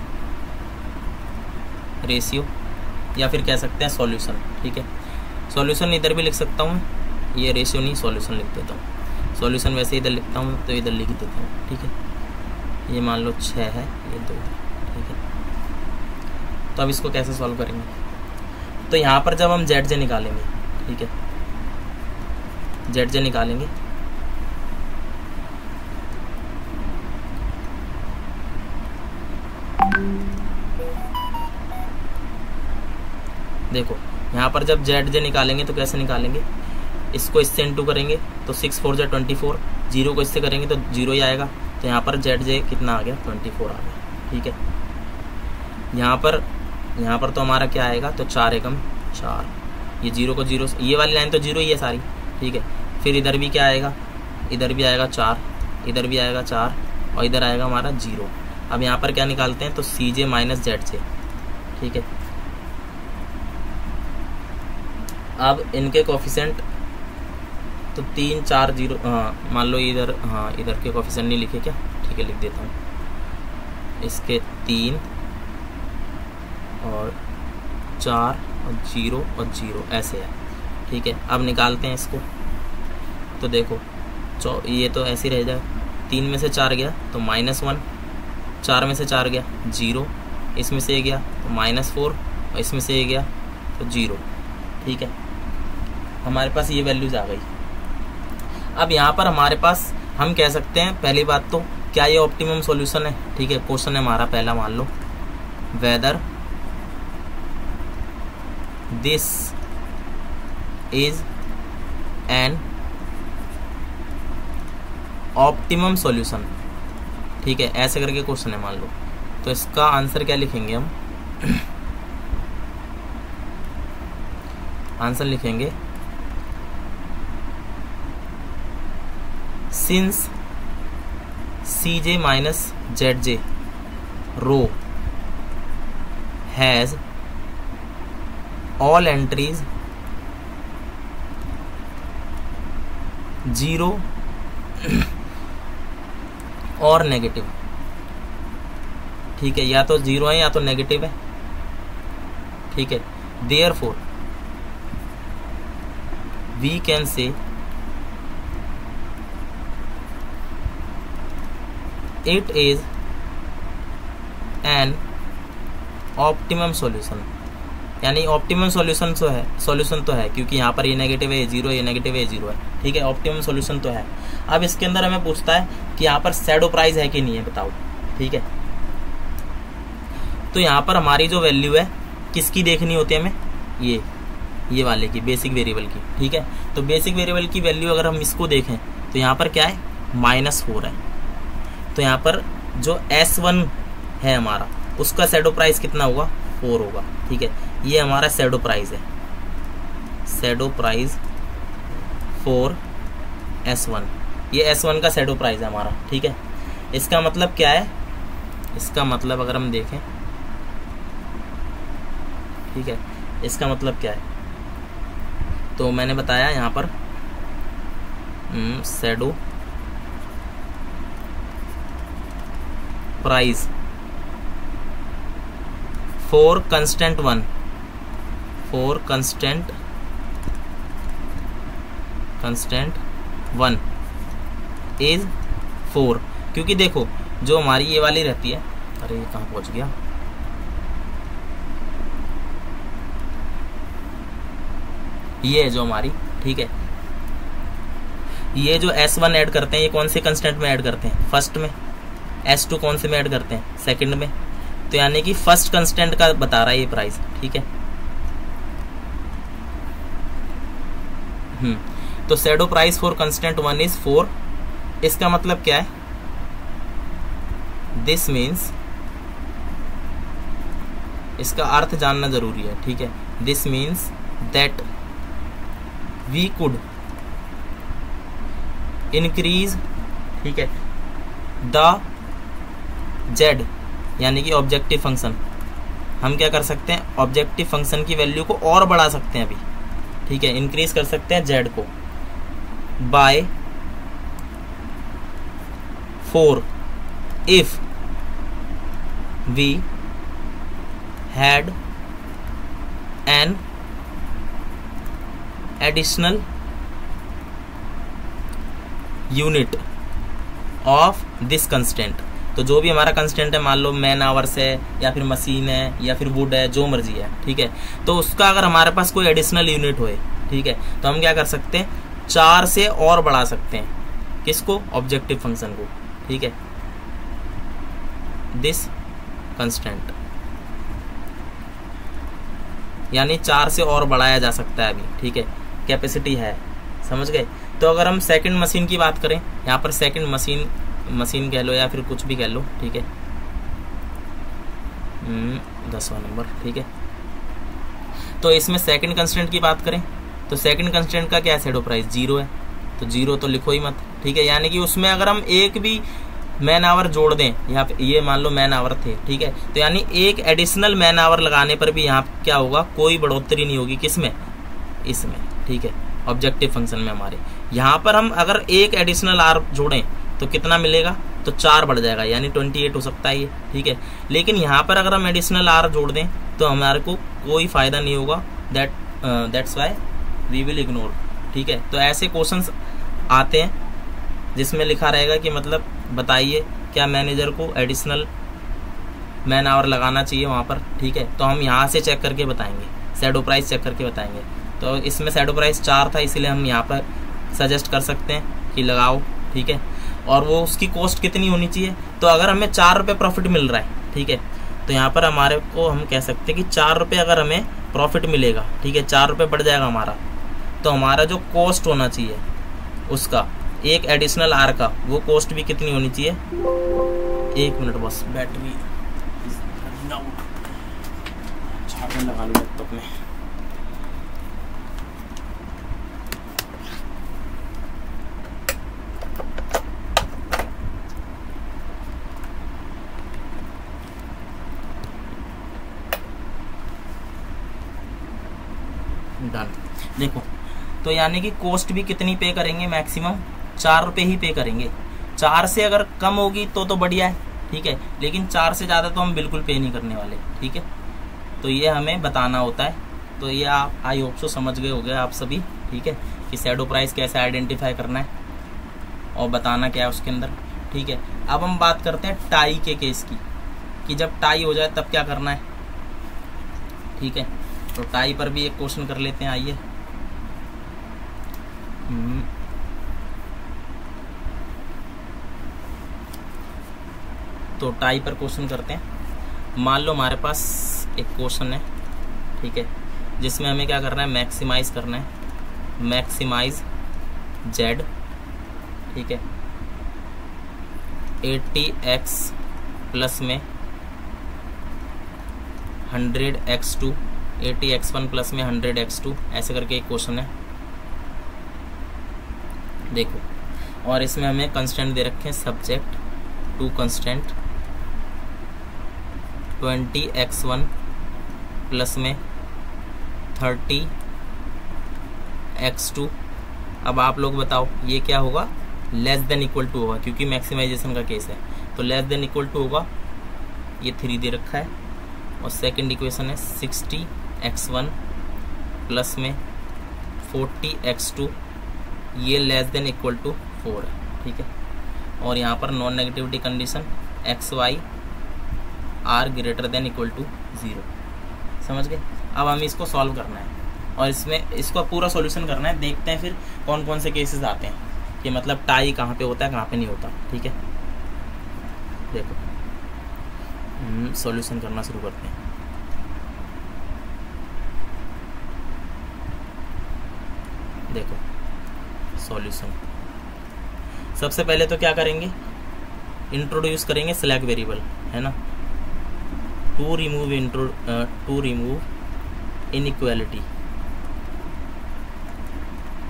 रेशियो, या फिर कह सकते हैं सॉल्यूशन, ठीक है। सॉल्यूशन इधर भी लिख सकता हूँ, ये रेशियो नहीं, सॉल्यूशन लिख देता हूँ। सॉल्यूशन वैसे इधर लिखता हूँ तो इधर लिख देता हूँ, ठीक है। ये मान लो 6 है, ये 2 है, ठीक है। तो अब इसको कैसे सॉल्व करेंगे? तो यहाँ पर जब हम ZJ निकालेंगे, ठीक है, ZJ निकालेंगे, देखो यहाँ पर जब ZJ निकालेंगे तो कैसे निकालेंगे? इसको इससे इंटू करेंगे तो 6 4 जा 24, 0 को इससे करेंगे तो 0 ही आएगा। तो यहाँ पर ZJ कितना आ गया? 24 आ गया, ठीक है। यहाँ पर तो हमारा क्या आएगा? तो 4 एकम 4, ये 0 को 0, ये वाली लाइन तो 0 ही है सारी, ठीक है। फिर इधर भी क्या आएगा? इधर भी आएगा 4, इधर भी आएगा 4, और इधर आएगा हमारा 0। अब यहाँ पर क्या निकालते हैं? तो CJ माइनस ZJ, ठीक है। अब इनके कोफिशिएंट तो 3 4 0, हाँ मान लो इधर, हाँ इधर के कोफिशिएंट नहीं लिखे क्या? ठीक है, लिख देता हूँ। इसके 3 और 4 और 0 और 0 ऐसे है, ठीक है। अब निकालते हैं इसको, तो देखो ये तो ऐसे ही रह जाए, 3 में से 4 गया तो -1, 4 में से 4 गया 0, इसमें से ये गया तो -4, और इसमें से ये गया तो 0, ठीक है। हमारे पास ये वैल्यूज आ गई। अब यहाँ पर हमारे पास हम कह सकते हैं, पहली बात तो क्या ये ऑप्टिमम सॉल्यूशन है, ठीक है। क्वेश्चन है हमारा पहला, मान लो whether this is an optimum solution, ठीक है, ऐसे करके क्वेश्चन है मान लो। तो इसका आंसर क्या लिखेंगे हम? आंसर लिखेंगे since CJ minus ZJ row has all entries 0 or negative, ठीक है, या तो 0 है या तो नेगेटिव है, ठीक है। Therefore we can say it is an optimum solution, यानी ऑप्टिमम सॉल्यूशन तो है क्योंकि यहाँ पर ये नेगेटिव है, ये 0, ये नेगेटिव है, ये 0 है, ठीक है। ऑप्टिमम सॉल्यूशन तो है। अब इसके अंदर हमें पूछता है कि यहाँ पर शैडो प्राइस है कि नहीं है, बताओ, ठीक है। तो यहाँ पर हमारी जो वैल्यू है किसकी देखनी होती है हमें? ये वाले की, बेसिक वेरिएबल की, ठीक है। तो बेसिक वेरिएबल की वैल्यू अगर हम इसको देखें तो यहाँ पर क्या है? -4 है। तो यहाँ पर जो S1 है हमारा, उसका शैडो प्राइस कितना होगा? 4 होगा, ठीक है। ये हमारा शैडो प्राइस है, शैडो प्राइस 4 S1, ये S1 का शैडो प्राइस है हमारा, ठीक है। इसका मतलब क्या है? इसका मतलब अगर हम देखें, ठीक है, इसका मतलब क्या है? तो मैंने बताया यहाँ पर shadow price for constant 1 is 4, क्योंकि देखो जो हमारी ये वाली रहती है, अरे ये कहाँ पहुंच गया? ये है जो हमारी, ठीक है। ये जो S1 ऐड करते हैं, ये कौन से कंस्टेंट में ऐड करते हैं? फर्स्ट में। S2 कौन से में ऐड करते हैं? सेकंड में। तो यानी कि फर्स्ट कंस्टेंट का बता रहा है ये प्राइस, ठीक है। तो shadow price for constant 1 is 4। इसका मतलब क्या है? दिस मीन्स, इसका अर्थ जानना जरूरी है, ठीक है। This means that we could increase, ठीक है, द जेड, यानी कि ऑब्जेक्टिव फंक्शन, हम क्या कर सकते हैं, ऑब्जेक्टिव फंक्शन की वैल्यू को और बढ़ा सकते हैं अभी, ठीक है, इंक्रीज कर सकते हैं जेड को by 4 if we had an additional unit of this constant. तो जो भी हमारा कंस्टेंट है, मान लो मैन आवर्स है या फिर मशीन है या फिर वुड है, जो मर्जी है, ठीक है, तो उसका अगर हमारे पास कोई एडिशनल यूनिट होए, ठीक है, तो हम क्या कर सकते हैं, 4 से और बढ़ा सकते हैं, किसको, ऑब्जेक्टिव फंक्शन को, ठीक है, दिस कंस्टेंट, यानी 4 से और बढ़ाया जा सकता है अभी, ठीक है, कैपेसिटी है, समझ गए। तो अगर हम सेकंड मशीन की बात करें, यहाँ पर सेकंड मशीन कह लो या फिर कुछ भी कह लो, ठीक है, 10वां नंबर, ठीक है, तो इसमें सेकंड कंस्टेंट की बात करें तो सेकंड कंस्टेंट का क्या है, शैडो प्राइस 0 है, तो 0 तो लिखो ही मत, ठीक है, यानी कि उसमें अगर हम एक भी मैन आवर जोड़ दें, यहाँ पे ये मान लो मैन आवर थे, ठीक है, तो यानी एक एडिशनल मैन आवर लगाने पर भी यहाँ क्या होगा, कोई बढ़ोतरी नहीं होगी, किसमें, इसमें, ठीक है, ऑब्जेक्टिव फंक्शन में हमारे। यहाँ पर हम अगर एक एडिशनल आर जोड़ें तो कितना मिलेगा, तो 4 बढ़ जाएगा, यानी 28 हो सकता है ये, ठीक है, लेकिन यहाँ पर अगर हम एडिशनल आर जोड़ दें तो हमारे को कोई फायदा नहीं होगा, that's why we will ignore, ठीक है। तो ऐसे क्वेश्चंस आते हैं जिसमें लिखा रहेगा कि मतलब बताइए क्या मैनेजर को एडिशनल मैन आवर लगाना चाहिए वहाँ पर, ठीक है, तो हम यहाँ से चेक करके बताएंगे, शैडो प्राइस चेक करके बताएंगे। तो इसमें शैडो प्राइस 4 था, इसलिए हम यहाँ पर सजेस्ट कर सकते हैं कि लगाओ, ठीक है, और वो उसकी कॉस्ट कितनी होनी चाहिए, तो अगर हमें 4 रुपये प्रॉफिट मिल रहा है, ठीक है, तो यहाँ पर हमारे को हम कह सकते हैं कि 4 रुपये अगर हमें प्रॉफिट मिलेगा, ठीक है, 4 रुपये बढ़ जाएगा हमारा, तो हमारा जो कॉस्ट होना चाहिए उसका, एक एडिशनल आर का, वो कॉस्ट भी कितनी होनी चाहिए, 1 मिनट बस, बैटरी छाता लगा लो लैपटॉप में। डन। देखो, तो यानी कि कॉस्ट भी कितनी पे करेंगे, मैक्सिमम 4 रुपये ही पे करेंगे, 4 से अगर कम होगी तो बढ़िया है, ठीक है, लेकिन 4 से ज़्यादा तो हम बिल्कुल पे नहीं करने वाले, ठीक है, तो ये हमें बताना होता है। तो ये आप आई होप सो समझ गए होंगे आप सभी, ठीक है, कि शैडो प्राइस कैसे आइडेंटिफाई करना है और बताना क्या है उसके अंदर, ठीक है। अब हम बात करते हैं टाई के केस की, कि जब टाई हो जाए तब क्या करना है, ठीक है, तो टाई पर भी एक क्वेश्चन कर लेते हैं, आइए। तो टाई पर क्वेश्चन करते हैं। मान लो हमारे पास एक क्वेश्चन है, ठीक है, जिसमें हमें क्या करना है, मैक्सिमाइज करना है, मैक्सिमाइज जेड, ठीक है, 80x प्लस में 100x2, 80x1 प्लस में 100x2, ऐसे करके एक क्वेश्चन है, देखो, और इसमें हमें कंस्टेंट दे रखे हैं, subject to constant 20x1 plus में 30x2। अब आप लोग बताओ ये क्या होगा, लेस देन इक्वल टू होगा, क्योंकि मैक्सिमाइजेशन का केस है, तो लेस देन इक्वल टू होगा, ये 3 दे रखा है, और सेकंड इक्वेशन है 60x1 प्लस में 40x2, ये लेस देन इक्वल टू 4 है, ठीक है, और यहाँ पर non negativity condition xy are greater than equal to 0, समझ गए। अब हमें इसको सॉल्व करना है और इसमें इसको पूरा सॉल्यूशन करना है, देखते हैं फिर कौन कौन से केसेस आते हैं, कि मतलब टाई कहाँ पे होता है कहाँ पे नहीं होता, ठीक है। देखो, सॉल्यूशन करना शुरू करते हैं। देखो सॉल्यूशन, सबसे पहले तो क्या करेंगे, इंट्रोड्यूस करेंगे स्लैक वेरिएबल, है ना, to remove inequality,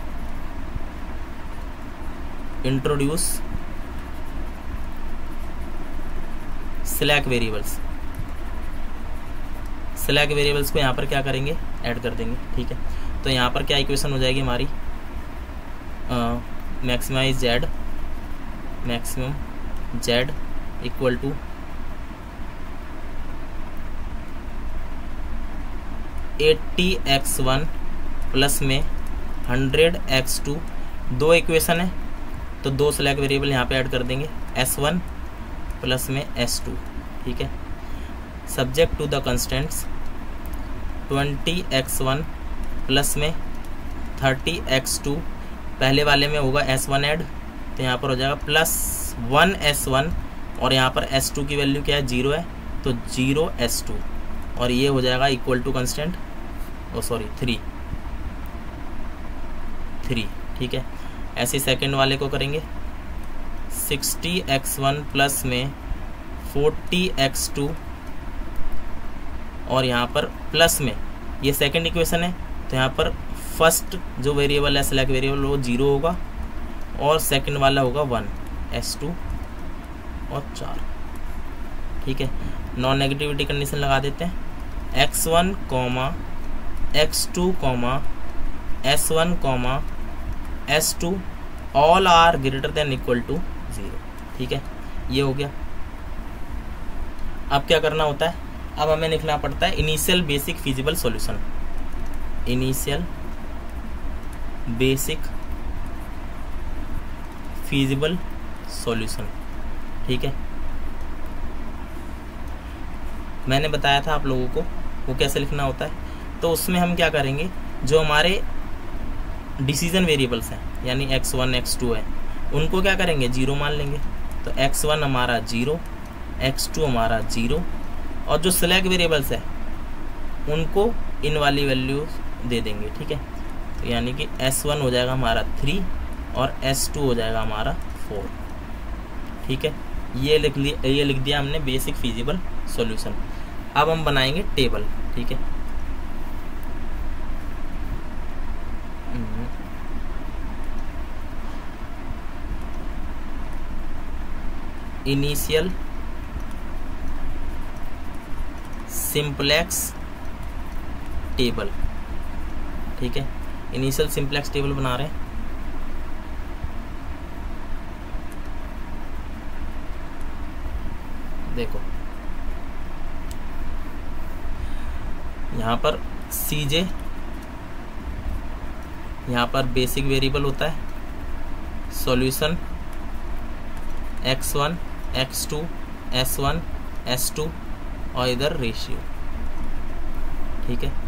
introduce slack variables. Slack variables को यहाँ पर क्या करेंगे, ऐड कर देंगे। ठीक है, तो यहाँ पर क्या इक्वेशन हो जाएगी हमारी, maximize Z, maximum Z equal to $80x1 plus में 100x2। दो इक्वेशन है तो दो स्लैक वेरिएबल यहाँ पे ऐड कर देंगे, S1 प्लस में S2। ठीक है, subject to the constants 20x1 plus में 30x2। पहले वाले में होगा S1 ऐड, तो यहाँ पर हो जाएगा प्लस 1S1 और यहाँ पर S2 की वैल्यू क्या है, 0 है, तो 0S2 और ये हो जाएगा equal to constant, oh sorry 3। ठीक है, ऐसे सेकंड वाले को करेंगे 60x1 प्लस में 40x2 और यहाँ पर प्लस में, ये सेकंड इक्वेशन है तो यहाँ पर फर्स्ट जो वेरिएबल है स्लैक वेरिएबल वो 0 होगा और सेकंड वाला होगा 1S2 और 4। ठीक है, नॉन नेगेटिविटी कंडीशन लगा देते हैं, x1, x2, s1, s2 all are greater than equal to 0। ठीक है, ये हो गया। अब क्या करना होता है, अब हमें लिखना पड़ता है initial basic feasible solution. Initial basic feasible solution. ठीक है, मैंने बताया था आप लोगों को वो कैसे लिखना होता है। तो उसमें हम क्या करेंगे, जो हमारे डिसीजन वेरिएबल्स हैं यानी x1 x2 है, उनको क्या करेंगे 0 मान लेंगे। तो x1 हमारा 0, x2 हमारा 0 और जो स्लैक वेरिएबल्स है उनको इन वाली वैल्यू दे देंगे। ठीक है, तो यानी कि s1 हो जाएगा हमारा 3 और s2 हो जाएगा हमारा 4। ठीक है, ये लिख दिया हमने बेसिक फिजिबल सॉल्यूशन। अब हम बनाएंगे टेबल। ठीक है, इनिशियल सिंपलेक्स टेबल। ठीक है, इनिशियल सिंपलेक्स टेबल बना रहे हैं। देखो यहाँ पर CJ, यहाँ पर बेसिक वेरिएबल होता है, solution x1, x2, s1, s2 और इधर रेशियो। ठीक है,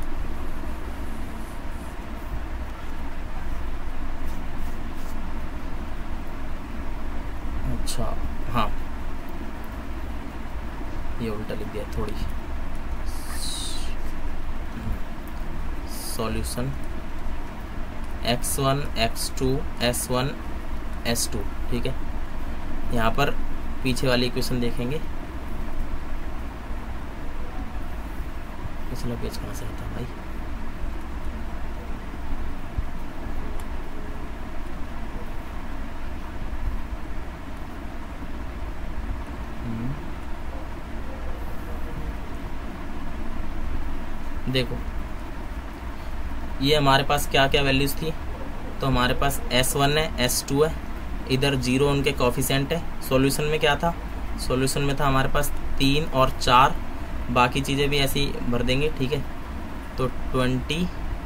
अच्छा हाँ, ये उल्टा लिख दिया थोड़ी। Solution x1, x2, s1, s2। ठीक है, यहाँ पर पीछे वाली इक्वेशन देखेंगे, पिछला पेज कहाँ से आता भाई, देखो ये हमारे पास क्या क्या वैल्यूज थी। तो हमारे पास S1 है, S2 है, इधर 0 उनके कोफिशिएंट है। सॉल्यूशन में क्या था, सॉल्यूशन में था हमारे पास 3 और 4, बाकी चीज़ें भी ऐसी भर देंगे। ठीक है, तो 20,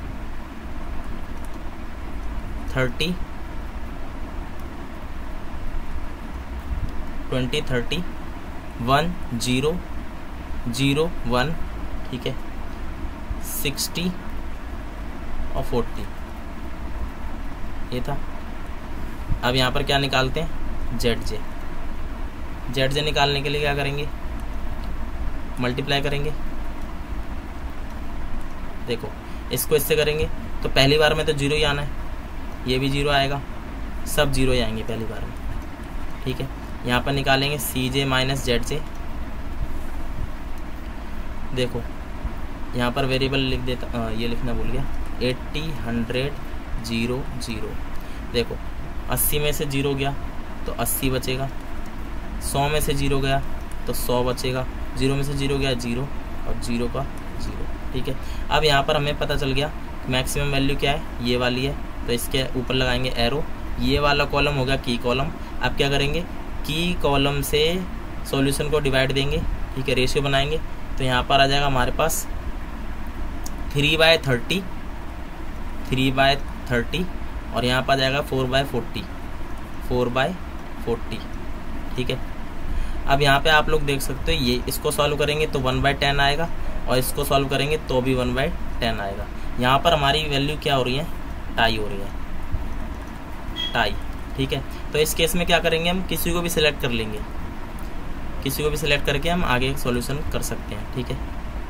30, 20, 30, 1, 0, 0, 1। ठीक है, 60 और 40 ये था। अब यहाँ पर क्या निकालते हैं, ZJ निकालने के लिए क्या करेंगे, मल्टीप्लाई करेंगे। देखो इसको इससे करेंगे तो पहली बार में तो 0 ही आना है, ये भी 0 आएगा, सब 0 ही आएंगे पहली बार में। ठीक है, यहाँ पर निकालेंगे CJ माइनस ZJ। देखो यहाँ पर वेरिएबल लिख देता, ये लिखना भूल गया, 80, 100, 0, 0। देखो 80 में से 0 गया तो 80 बचेगा, 100 में से 0 गया तो 100 बचेगा, 0 में से 0 गया 0 और 0 का 0। ठीक है, अब यहाँ पर हमें पता चल गया मैक्सिमम वैल्यू क्या है, ये वाली है, तो इसके ऊपर लगाएंगे एरो। ये वाला कॉलम हो गया की कॉलम। अब क्या करेंगे, की कॉलम से सॉल्यूशन को डिवाइड देंगे। ठीक है, रेशियो बनाएंगे तो यहाँ पर आ जाएगा हमारे पास 3/30, 3/30 और यहाँ पर आ जाएगा 4/40, 4/40। ठीक है, अब यहाँ पे आप लोग देख सकते हो, ये इसको सॉल्व करेंगे तो 1/10 आएगा और इसको सॉल्व करेंगे तो भी 1/10 आएगा। यहाँ पर हमारी वैल्यू क्या हो रही है, टाई हो रही है, टाई। ठीक है, तो इस केस में क्या करेंगे, हम किसी को भी सिलेक्ट कर लेंगे, किसी को भी सिलेक्ट करके हम आगे सॉल्यूशन कर सकते हैं। ठीक है,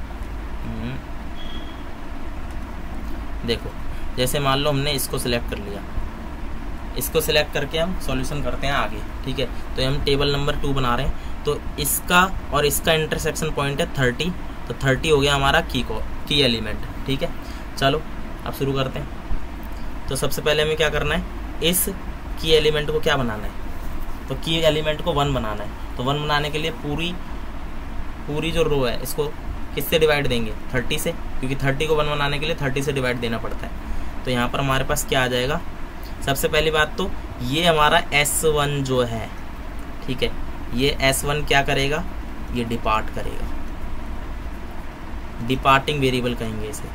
देखो जैसे मान लो हमने इसको सिलेक्ट कर लिया, इसको सिलेक्ट करके हम सॉल्यूशन करते हैं आगे। ठीक है, तो हम टेबल नंबर 2 बना रहे हैं, तो इसका और इसका इंटरसेक्शन पॉइंट है 30, तो 30 हो गया हमारा की एलिमेंट। ठीक है, चलो अब शुरू करते हैं। तो सबसे पहले हमें क्या करना है, इस की एलिमेंट को क्या बनाना है, तो की एलिमेंट को 1 बनाना है। तो 1 बनाने के लिए पूरी जो रो है इसको किससे डिवाइड देंगे, 30 से, क्योंकि 30 को 1 बनाने के लिए 30 से डिवाइड देना पड़ता है। तो यहाँ पर हमारे पास क्या आ जाएगा, सबसे पहली बात तो ये हमारा S1 जो है, ठीक है, ये S1 क्या करेगा, ये डिपार्ट करेगा, डिपार्टिंग वेरिएबल कहेंगे इसे,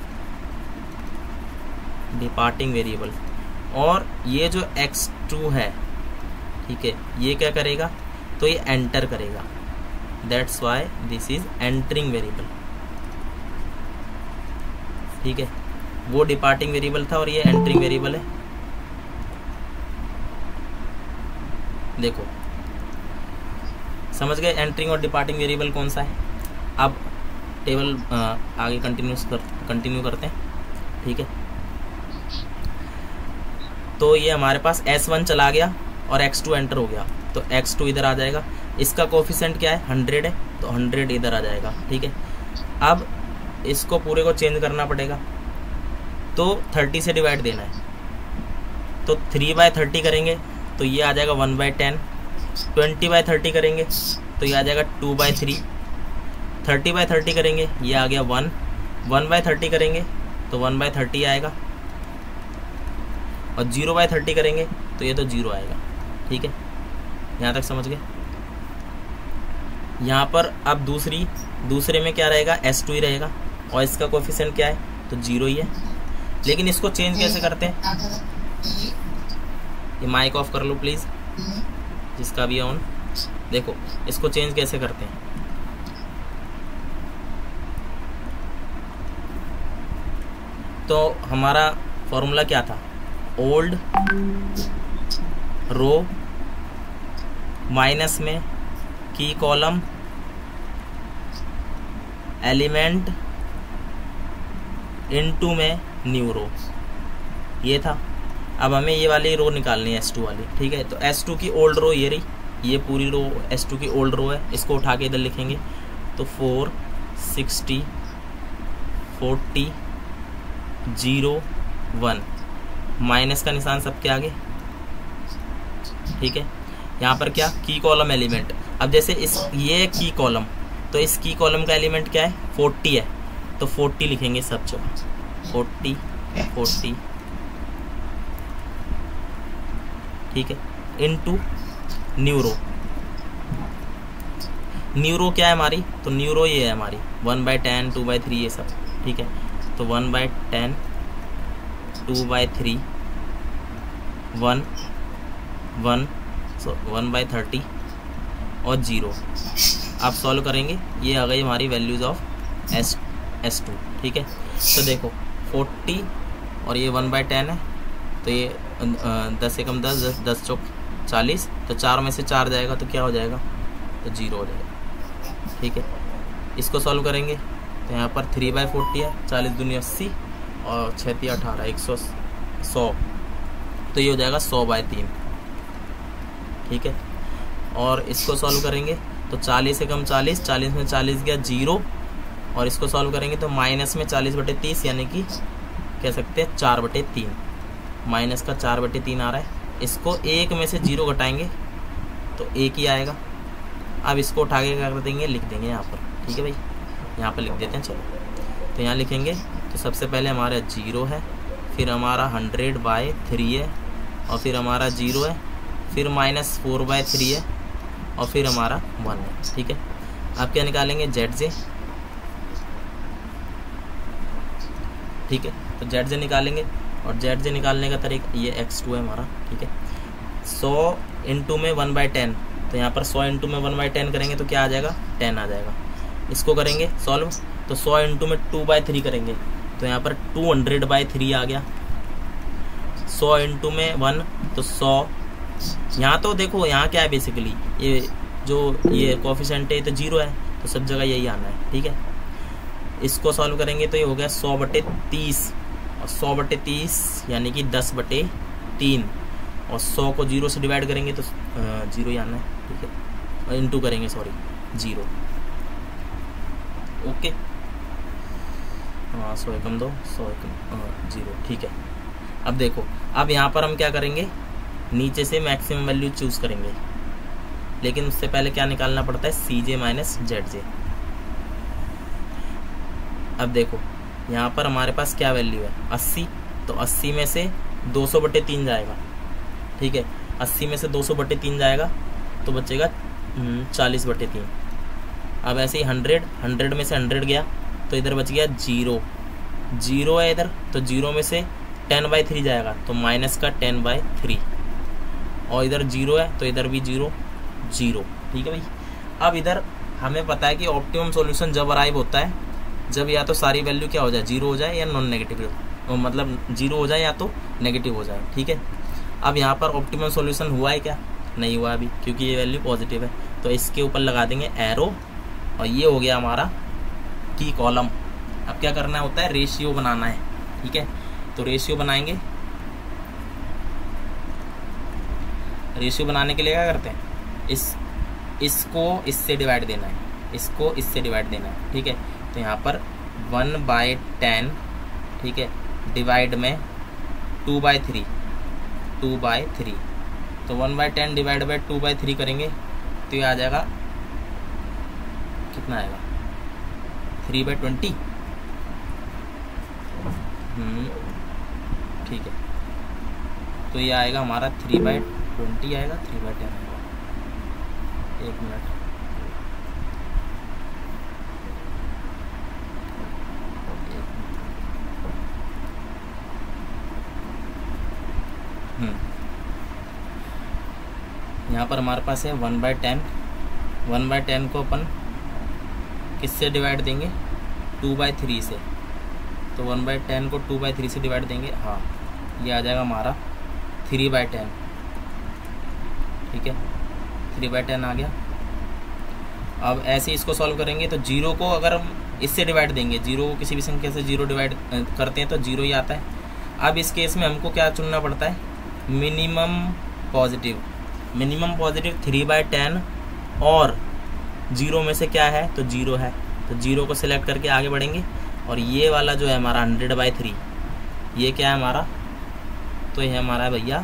डिपार्टिंग वेरिएबल। और ये जो X2 है, ठीक है, ये क्या करेगा, तो ये एंटर करेगा, that's why this is entering variable. ठीक है, वो डिपार्टिंग वेरिएबल था और ये एंटरिंग वेरिएबल है। देखो समझ गए एंटरिंग और डिपार्टिंग वेरिएबल कौन सा है। अब टेबल आगे कंटिन्यू करते हैं। ठीक है, तो ये हमारे पास S1 चला गया और X2 एंटर हो गया, तो X2 इधर आ जाएगा। इसका कोफिशिएंट क्या है, 100 है, तो 100 इधर आ जाएगा। ठीक है, अब इसको पूरे को चेंज करना पड़ेगा, तो 30 से डिवाइड देना है, तो 3/30 करेंगे तो ये आ जाएगा 1/10, 20/30 करेंगे तो ये आ जाएगा 2/3, 30/30 करेंगे ये आ गया 1, 1/30 करेंगे तो 1/30 आएगा, और 0/30 करेंगे तो ये तो 0 आएगा। ठीक है, यहाँ तक समझ गए। यहाँ पर अब दूसरे में क्या रहेगा, S2 ही रहेगा, और इसका कोफिशिएंट क्या है, तो 0 ही है। लेकिन इसको चेंज कैसे करते हैं, ये माइक ऑफ कर लो प्लीज, जिसका भी ऑन। देखो इसको चेंज कैसे करते हैं, तो हमारा फॉर्मूला क्या था, ओल्ड रो माइनस में की कॉलम एलिमेंट इनटू में न्यू रो, ये था। अब हमें ये वाली रो निकालनी है S2 वाली। ठीक है, तो S2 की ओल्ड रो ये रही, ये पूरी रो S2 की ओल्ड रो है, इसको उठा के इधर लिखेंगे तो 4 60 40 0 1, माइनस का निशान सबके आगे। ठीक है, यहाँ पर क्या, की कॉलम एलिमेंट। अब जैसे ये की कॉलम, तो इस की कॉलम का एलिमेंट क्या है, 40 है, तो 40 लिखेंगे सब जगह, 40 40। ठीक है, into new row. New row क्या है हमारी, तो न्यू रो ये है हमारी 1/10 2/3 ये सब। ठीक है, तो 1/10 2/3 1 1 1/30 और 0। आप सॉल्व करेंगे, ये आ गई हमारी वैल्यूज ऑफ S2। ठीक है, तो देखो 40 और ये 1/10 है, तो ये 10 से कम 10 10 चौक 40, तो 4 में से 4 जाएगा तो क्या हो जाएगा, तो 0 हो जाएगा। ठीक है, इसको सॉल्व करेंगे तो यहाँ पर 3/40 है, 40 दूनी 80 और 6 3 18 100, तो ये हो जाएगा 100/3। ठीक है, और इसको सॉल्व करेंगे तो 40 से कम 40, 40 में 40 गया 0, और इसको सॉल्व करेंगे तो माइनस में 40/30 यानी कि कह सकते हैं 4/3, माइनस का 4/3 आ रहा है, इसको एक में से 0 घटाएंगे तो 1 ही आएगा। अब इसको उठा के क्या कर देंगे, लिख देंगे यहाँ पर, ठीक है भाई, यहाँ पर लिख देते हैं। चलो तो यहाँ लिखेंगे तो सबसे पहले हमारा 0 है, फिर हमारा 100/3 है, और फिर हमारा 0 है, फिर -4/3 है, और फिर हमारा 1 है, ठीक है। अब क्या निकालेंगे, ZJ, ठीक है। तो ZJ निकालेंगे, और ZJ निकालने का तरीका ये x2 है हमारा, ठीक है। 100 इंटू में 1/10, तो यहाँ पर 100 इंटू में 1/10 करेंगे तो क्या आ जाएगा, 10 आ जाएगा। इसको करेंगे सॉल्व तो 100 इंटू में 2/3 करेंगे तो यहाँ पर 200/3 आ गया। 100 इंटू में 1 तो 100, यहाँ तो देखो यहाँ क्या है, बेसिकली ये जो ये कोफिशिएंट है ये तो 0 है, तो सब जगह यही आना है, ठीक है। इसको सॉल्व करेंगे तो ये हो गया 100/30, और 100/30 यानी कि 10/3, और 100 को 0 से डिवाइड करेंगे तो 0 ही आना है, ठीक है, और इंटू करेंगे, सॉरी 0, ओके। हाँ 100 एकम 2, 100 एकम 0, ठीक है। अब देखो, अब यहाँ पर हम क्या करेंगे, नीचे से मैक्सिमम वैल्यू चूज करेंगे, लेकिन उससे पहले क्या निकालना पड़ता है, CJ माइनस ZJ। अब देखो यहाँ पर हमारे पास क्या वैल्यू है, 80, तो 80 में से 200/3 जाएगा, ठीक है। 80 में से 200/3 जाएगा तो बचेगा 40/3। अब ऐसे ही 100 में से 100 गया तो इधर बच गया 0 है इधर, तो 0 में से 10/3 जाएगा तो माइनस का 10/3, और इधर 0 है तो इधर भी 0, ठीक है भाई। अब इधर हमें पता है कि ऑप्टिमम सॉल्यूशन जब अराइव होता है जब या तो सारी वैल्यू क्या हो जाए, 0 हो जाए, या नॉन नेगेटिव, मतलब 0 हो जाए या तो नेगेटिव हो जाए, ठीक है। अब यहाँ पर ऑप्टिमम सॉल्यूशन हुआ है क्या, नहीं हुआ अभी, क्योंकि ये वैल्यू पॉजिटिव है, तो इसके ऊपर लगा देंगे एरो, और ये हो गया हमारा की कॉलम। अब क्या करना होता है, रेशियो बनाना है, ठीक है। तो रेशियो बनाएंगे, रेशियो बनाने के लिए क्या करते हैं, इसको इससे डिवाइड देना है, इसको इससे डिवाइड देना है, ठीक है। तो यहाँ पर 1/10, ठीक है, डिवाइड में 2/3, तो 1/10 डिवाइड बाई 2/3 करेंगे तो ये आ जाएगा, कितना आएगा, 3/20, ठीक है। तो ये आएगा हमारा 3/20 आएगा, 3/10 आएगा। एक मिनट, यहाँ पर हमारे पास है 1/10 को अपन किससे डिवाइड देंगे, 2/3 से, तो 1/10 को 2/3 से डिवाइड देंगे, हाँ ये आ जाएगा हमारा 3/10, ठीक है, 3/10 आ गया। अब ऐसे इसको सॉल्व करेंगे तो 0 को अगर हम इससे डिवाइड देंगे, 0 को किसी भी संख्या से 0 डिवाइड करते हैं तो 0 ही आता है। अब इस केस में हमको क्या चुनना पड़ता है, मिनिमम पॉजिटिव 3/10, और 0 में से क्या है तो 0 है, तो 0 को सिलेक्ट करके आगे बढ़ेंगे। और ये वाला जो है हमारा 100/3, ये क्या है हमारा, तो ये हमारा है भैया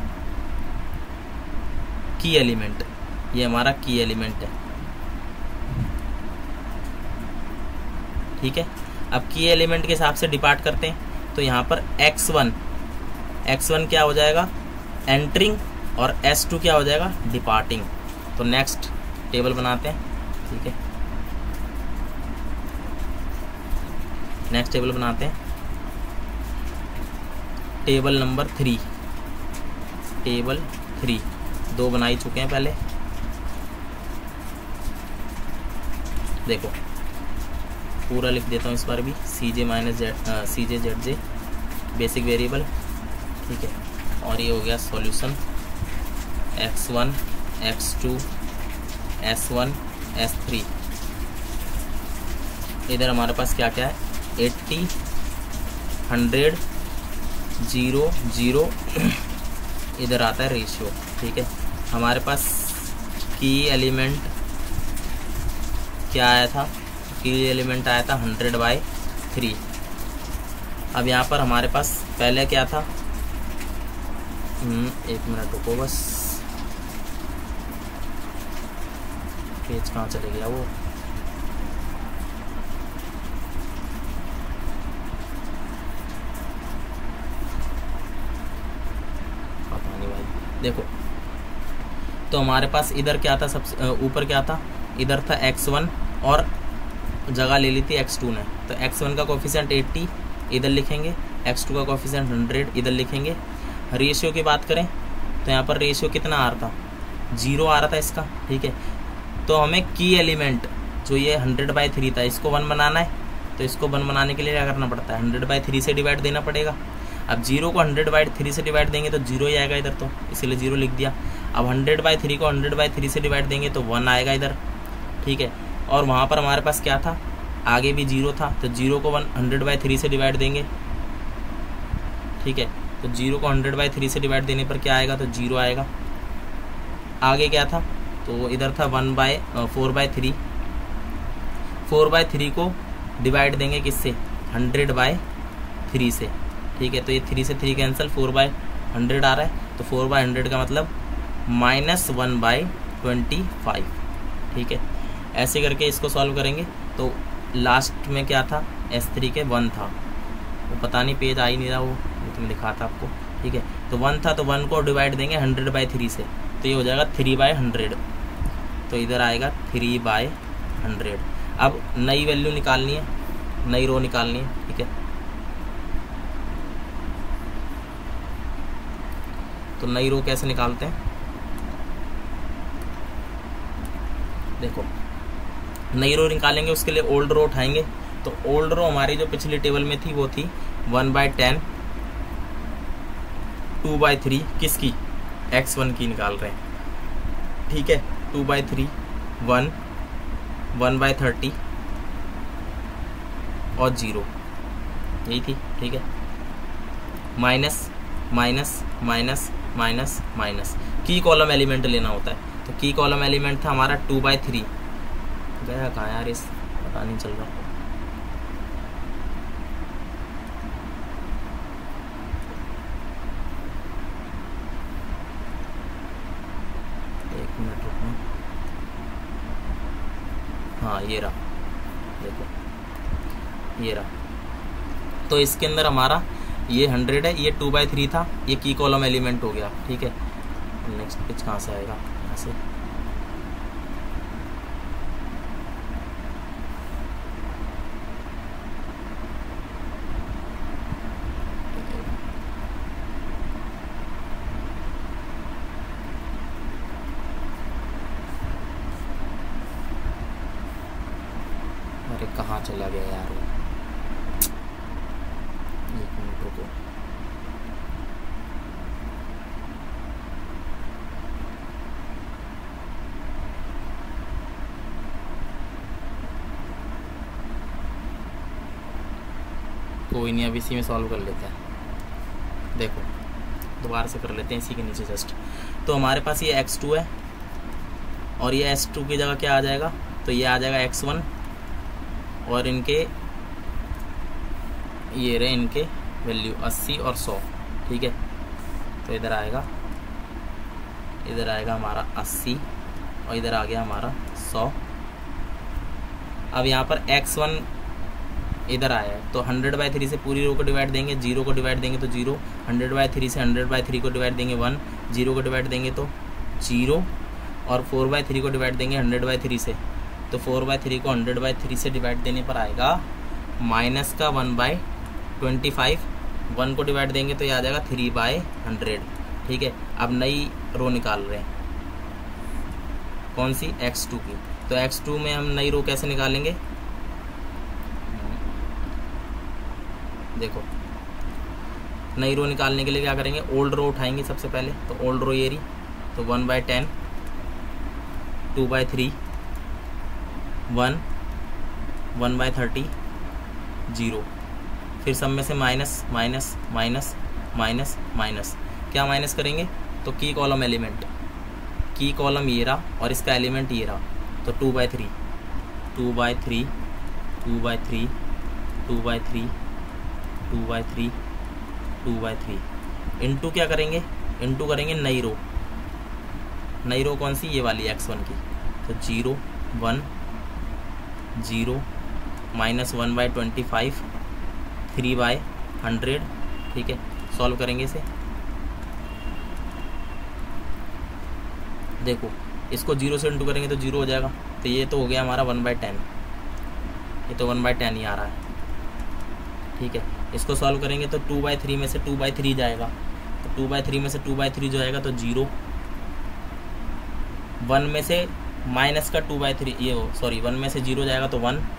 की एलिमेंट, ये हमारा की एलिमेंट है, ठीक है। अब की एलिमेंट के हिसाब से डिपार्ट करते हैं तो यहाँ पर x1 क्या हो जाएगा, एंटरिंग, और S2 क्या हो जाएगा, डिपार्टिंग। तो नेक्स्ट टेबल बनाते हैं, ठीक है, नेक्स्ट टेबल बनाते हैं, टेबल नंबर 3, टेबल 3 2 बना ही चुके हैं पहले, देखो पूरा लिख देता हूँ इस बार भी, CJ minus CJ ZJ basic variable, ठीक है। और ये हो गया solution, x1 x2 s1 s3। इधर हमारे पास क्या क्या है, 80 100 0 0 इधर आता है रेशियो, ठीक है। हमारे पास की एलिमेंट क्या आया था, की एलिमेंट आया था 100/3। अब यहाँ पर हमारे पास पहले क्या था, एक मिनट रुको बस, पेज कहाँ चले गया वो। पता नहीं भाई। देखो तो हमारे पास इधर क्या था, सबसे ऊपर क्या था, इधर था x1 और जगह ले ली थी x2 ने। तो x1 का कोफिशिएंट 80 इधर लिखेंगे, x2 का कोफिशिएंट 100 इधर लिखेंगे। रेशियो की बात करें तो यहाँ पर रेशियो कितना आ रहा था, 0 आ रहा था इसका, ठीक है। तो हमें की एलिमेंट जो ये 100/3 था इसको 1 बनाना है। तो इसको 1 बनाने के लिए क्या करना पड़ता है, 100/3 से डिवाइड देना पड़ेगा। अब 0 को 100/3 से डिवाइड देंगे तो 0 ही आएगा इधर, तो इसीलिए 0 लिख दिया। अब 100/3 को 100/3 से डिवाइड देंगे तो 1 आएगा इधर, ठीक है। और वहाँ पर हमारे पास क्या था, आगे भी 0 था, तो 0 को 100/3 से डिवाइड देंगे, ठीक है। तो 0 को 100/3 से डिवाइड देने पर क्या आएगा, तो 0 आएगा। आगे क्या था, तो इधर था 4/3। 4/3 को डिवाइड देंगे किससे, 100/3 से, ठीक है। तो ये 3 से 3 कैंसिल, 4/100 आ रहा है। तो 4/100 का मतलब -1/25, ठीक है। ऐसे करके इसको सॉल्व करेंगे। तो लास्ट में क्या था, S3 के 1 था, वो पता नहीं पेज आ ही नहीं रहा, वो तुमने लिखा था आपको, ठीक है। तो 1 था, तो 1 को डिवाइड देंगे 100/3 से, तो ये हो जाएगा 3/100। तो इधर आएगा 3/100। अब नई वैल्यू निकालनी है, नई रो निकालनी है, ठीक है। तो नई रो कैसे निकालते हैं, देखो नई रो निकालेंगे उसके लिए ओल्ड रो उठाएंगे। तो ओल्ड रो हमारी जो पिछली टेबल में थी वो थी 1/10, 2/3 किसकी, x1 की निकाल रहे हैं, ठीक है। 2/3 1, 1/30 और 0, यही थी, ठीक है। Minus minus minus minus minus, key column element लेना होता है। तो की कॉलम एलिमेंट था हमारा 2/3, गया कहाँ यार, इस पता नहीं चल रहा। एक मिनट रुकना, हाँ ये रहा, देखो ये रहा। तो इसके अंदर हमारा ये 100 है, ये 2/3 था, ये की कॉलम एलिमेंट हो गया, ठीक है। नेक्स्ट पेज कहाँ से आएगा, यहाँ से। अरे कहाँ चला गया यार, एक मिनट रुको। कोई नहीं, अब इसी में सॉल्व कर लेते हैं। देखो दोबारा से कर लेते हैं इसी के नीचे जस्ट। तो हमारे पास ये x2 है और ये s2 की जगह क्या आ जाएगा, तो ये आ जाएगा x1 और इनके ये रहे इनके वैल्यू 80 और 100, ठीक है। तो इधर आएगा हमारा 80 और इधर आ गया हमारा 100। अब यहाँ पर x1 इधर आया है, तो 100/3 से पूरी रो को डिवाइड देंगे, 0 को डिवाइड देंगे तो 0, 100/3 से 100/3 को डिवाइड देंगे 1, 0 को डिवाइड देंगे तो 0, और 4/3 को डिवाइड देंगे 100/3 से। तो 4/3 को 100/3 से डिवाइड देने पर आएगा माइनस का 1/25, 1 को डिवाइड देंगे तो ये आ जाएगा 3/100, ठीक है। अब नई रो निकाल रहे हैं, कौन सी, x2 की। तो x2 में हम नई रो कैसे निकालेंगे, देखो नई रो निकालने के लिए क्या करेंगे, ओल्ड रो उठाएंगे सबसे पहले। तो ओल्ड रो ये रही, तो 1/10, 2/3 1, 1/30 0, फिर सब में से minus minus minus minus minus, क्या माइनस करेंगे, तो की कॉलम एलिमेंट, की कॉलम ये रहा और इसका एलिमेंट ये रहा, तो 2/3 2/3 2/3 2/3 2/3 2/3 इनटू क्या करेंगे, इनटू करेंगे नई रो कौन सी, ये वाली x1 की, तो 0 1 0 -1/25 3/100, ठीक है। सॉल्व करेंगे इसे, देखो इसको 0 से इंटू करेंगे तो 0 हो जाएगा, तो ये तो हो गया हमारा 1/10, ये तो 1/10 ही आ रहा है, ठीक है। इसको सॉल्व करेंगे तो 2/3 में से 2/3 जाएगा, तो 2/3 में से 2/3 जो आएगा तो 0, 1 में से माइनस का 2/3 ये हो, सॉरी 1 में से 0 जाएगा तो 1,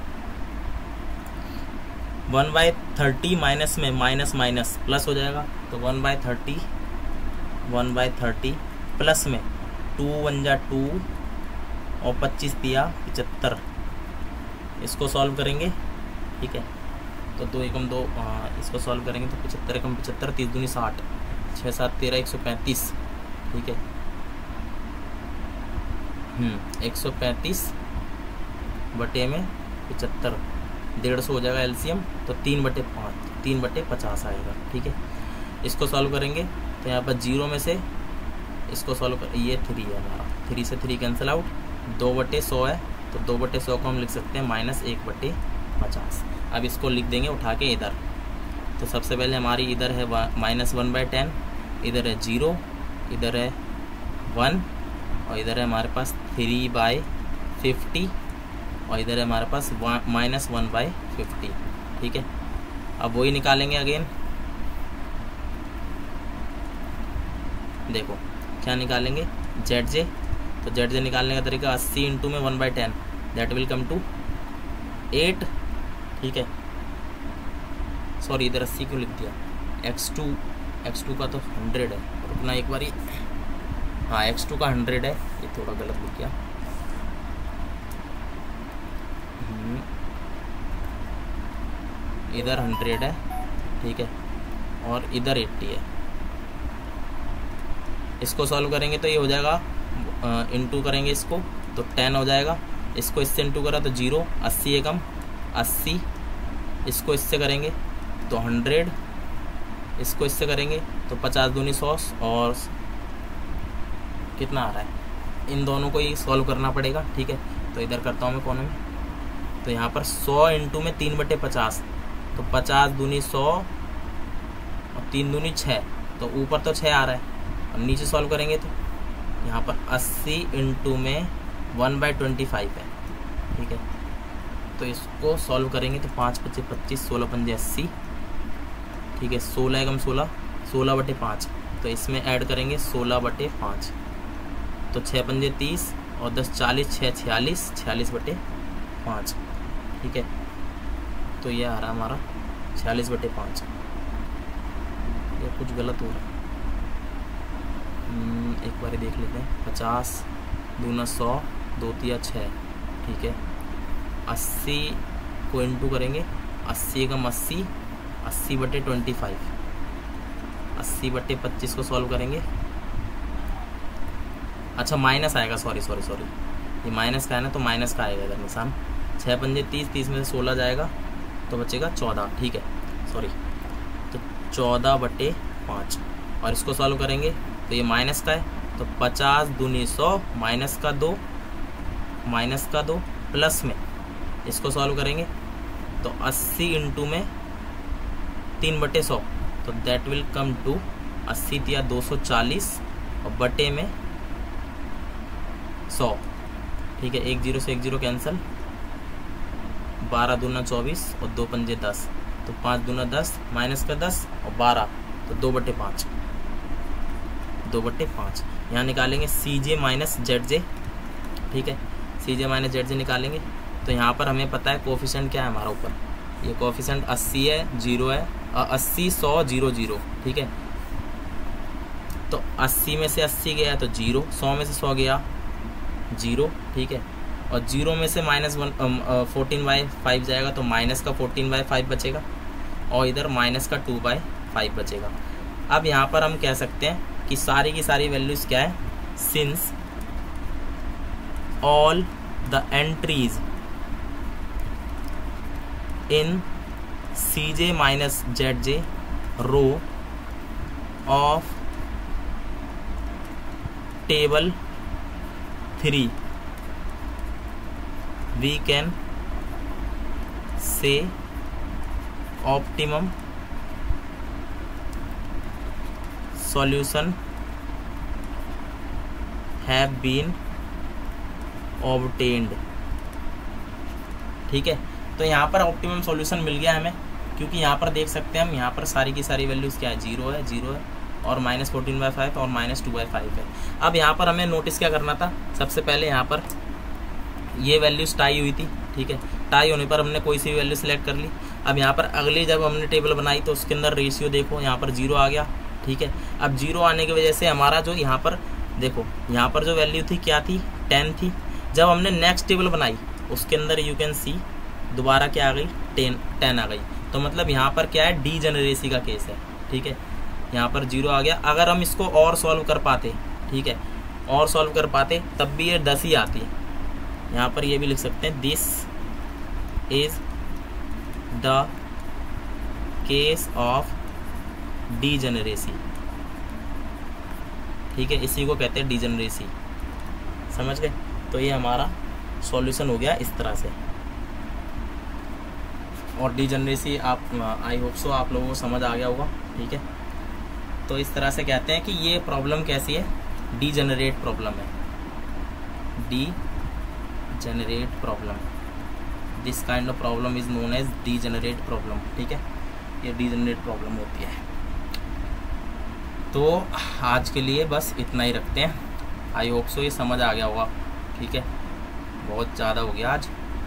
1/30 माइनस में माइनस माइनस प्लस हो जाएगा, तो 1/30 प्लस में 2 1 जा 2 और 25 दिया 75, इसको सॉल्व करेंगे, ठीक है। तो 2 एकम 2, इसको सॉल्व करेंगे तो 75 एकम 75, 30 दूनी 60, 6 7 13 135, ठीक है। 135 बटे में 75, 150 हो जाएगा एलसीएम, तो 3/5 3/50 आएगा, ठीक है। इसको सॉल्व करेंगे तो यहाँ पर 0 में से इसको सॉल्व कर, ये 3 है हमारा, 3 से 3 कैंसिल आउट, 2/100 है, तो 2/100 को हम लिख सकते हैं -1/50। अब इसको लिख देंगे उठा के इधर, तो सबसे पहले हमारी इधर है -1/10, इधर है 0, इधर है 1 और इधर है हमारे पास 3/50 और इधर है हमारे पास -1/50, ठीक है। अब वही निकालेंगे अगेन, देखो क्या निकालेंगे, ZJ, तो ZJ निकालने का तरीका 80 इंटू में 1/10, दैट विल कम टू 8, ठीक है। सॉरी इधर 80 क्यों लिख दिया, x2 का तो 100 है, रुकना एक बारी, हाँ x2 का 100 है, ये थोड़ा गलत लिख गया, इधर 100 है, ठीक है, और इधर 80 है। इसको सॉल्व करेंगे तो ये हो जाएगा, इंटू करेंगे इसको तो 10 हो जाएगा, इसको इससे इंटू करा तो 0, 80 एकम 80, इसको इससे करेंगे तो 100, इसको इससे करेंगे तो 50 दूनी 100, और कितना आ रहा है, इन दोनों को ही सॉल्व करना पड़ेगा, ठीक है। तो इधर करता हूँ मैं कोने में, तो यहाँ पर 100 इंटू में 3/50, तो 50 दूनी 100 और 3 दूनी 6, तो ऊपर तो 6 आ रहा है, और नीचे सॉल्व करेंगे तो यहाँ पर 80 इंटू में 1/25 है, ठीक है। तो इसको सॉल्व करेंगे तो 5 5 25, 16 5 80, ठीक है। 16 एकम 16, 16/5, तो इसमें ऐड करेंगे 16/5, तो 6 5 30 और 10 40, 6 46, 46/5, ठीक है। तो ये आ रहा हमारा 46/5, ये कुछ गलत हो रहा है, एक बार देख लेते हैं, 50 दूना 100, 2 3 6, ठीक है। 80 को इंटू करेंगे, 80 एकम 80, 80/25, 80/25 को सॉल्व करेंगे, अच्छा माइनस आएगा, सॉरी ये माइनस का है ना, तो माइनस का आएगा इधर निशान, 6 5 30, 30 में से 16 जाएगा तो बचेगा 14, ठीक है, सॉरी, तो 14/5, और इसको सॉल्व करेंगे तो ये माइनस का है, तो 50 दूनी 100, माइनस का 2 प्लस में इसको सॉल्व करेंगे तो 80 इंटू में 3/100, तो दैट विल कम टू 80 या 240 और बटे में 100, ठीक है। 1 0 से 1 0 कैंसिल, 12 दूना 24 और 2 पंजे 10, तो 5 दूना 10, माइनस का 10 और 12, तो 2/5, 2/5। यहाँ निकालेंगे CJ माइनस ZJ, ठीक है। CJ माइनस ZJ निकालेंगे तो यहाँ पर हमें पता है कोफिशिएंट क्या है हमारा ऊपर, ये कोफिशिएंट 80 है, 0 है, 80 100 0 0, ठीक है। तो 80 में से 80 गया तो 0, 100 में से 100 गया 0, ठीक है, और 0 में से -14/5 जाएगा तो माइनस का 14/5 बचेगा, और इधर माइनस का 2/5 बचेगा। अब यहाँ पर हम कह सकते हैं कि सारी की सारी वैल्यूज क्या है, since all the entries in CJ minus ZJ row of table 3 we can say optimum solution have been obtained। ठीक है, तो यहाँ पर ऑप्टिमम सॉल्यूशन मिल गया हमें, क्योंकि यहाँ पर देख सकते हैं हम, यहाँ पर सारी की सारी वैल्यूज़ क्या है, 0 है, 0 है और -14/5 और -2/5 है। अब यहाँ पर हमें नोटिस क्या करना था, सबसे पहले यहाँ पर ये वैल्यूज टाई हुई थी। ठीक है, टाई होने पर हमने कोई सी वैल्यू सिलेक्ट कर ली। अब यहाँ पर अगली जब हमने टेबल बनाई तो उसके अंदर रेशियो देखो, यहाँ पर 0 आ गया। ठीक है, अब 0 आने की वजह से हमारा जो यहाँ पर देखो, यहाँ पर जो वैल्यू थी क्या थी, 10 थी। जब हमने नेक्स्ट टेबल बनाई उसके अंदर यू कैन सी दोबारा क्या आ गई, 10 आ गई। तो मतलब यहाँ पर क्या है, डीजेनरेसी का केस है। ठीक है, यहाँ पर 0 आ गया। अगर हम इसको और सॉल्व कर पाते, ठीक है, और सॉल्व कर पाते तब भी ये 10 ही आती है। यहाँ पर ये भी लिख सकते हैं, this is the case of degeneracy. ठीक है, इसी को कहते हैं डीजेनरेसी, समझ गए। तो ये हमारा सॉल्यूशन हो गया इस तरह से। और डीजेनरेसी आप आई होप सो आप लोगों को समझ आ गया होगा। ठीक है, तो इस तरह से कहते हैं कि ये प्रॉब्लम कैसी है, डीजेनरेट प्रॉब्लम है, degenerate problem. This kind of problem is known as degenerate problem. ठीक है, ये डीजेनरेट प्रॉब्लम होती है। तो आज के लिए बस इतना ही रखते हैं। आई होप सो ये समझ आ गया होगा। ठीक है, बहुत ज़्यादा हो गया आज।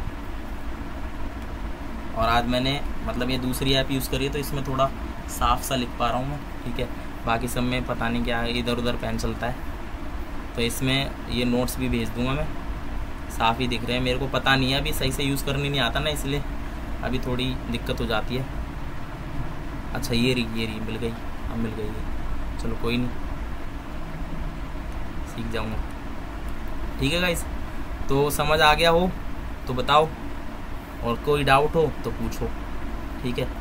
और आज मैंने मतलब ये दूसरी ऐप यूज़ करी है तो इसमें थोड़ा साफ सा लिख पा रहा हूँ मैं। ठीक है, बाकी सब में पता नहीं क्या इधर उधर पेन चलता है। तो इसमें ये नोट्स भी भेज दूंगा मैं, साफ़ ही दिख रहे हैं। मेरे को पता नहीं है, अभी सही से यूज़ करनी नहीं आता ना, इसलिए अभी थोड़ी दिक्कत हो जाती है। अच्छा ये रही मिल गई, अब मिल गई है। चलो कोई नहीं, सीख जाऊँगा। ठीक है गाइस, तो समझ आ गया हो तो बताओ, और कोई डाउट हो तो पूछो। ठीक है,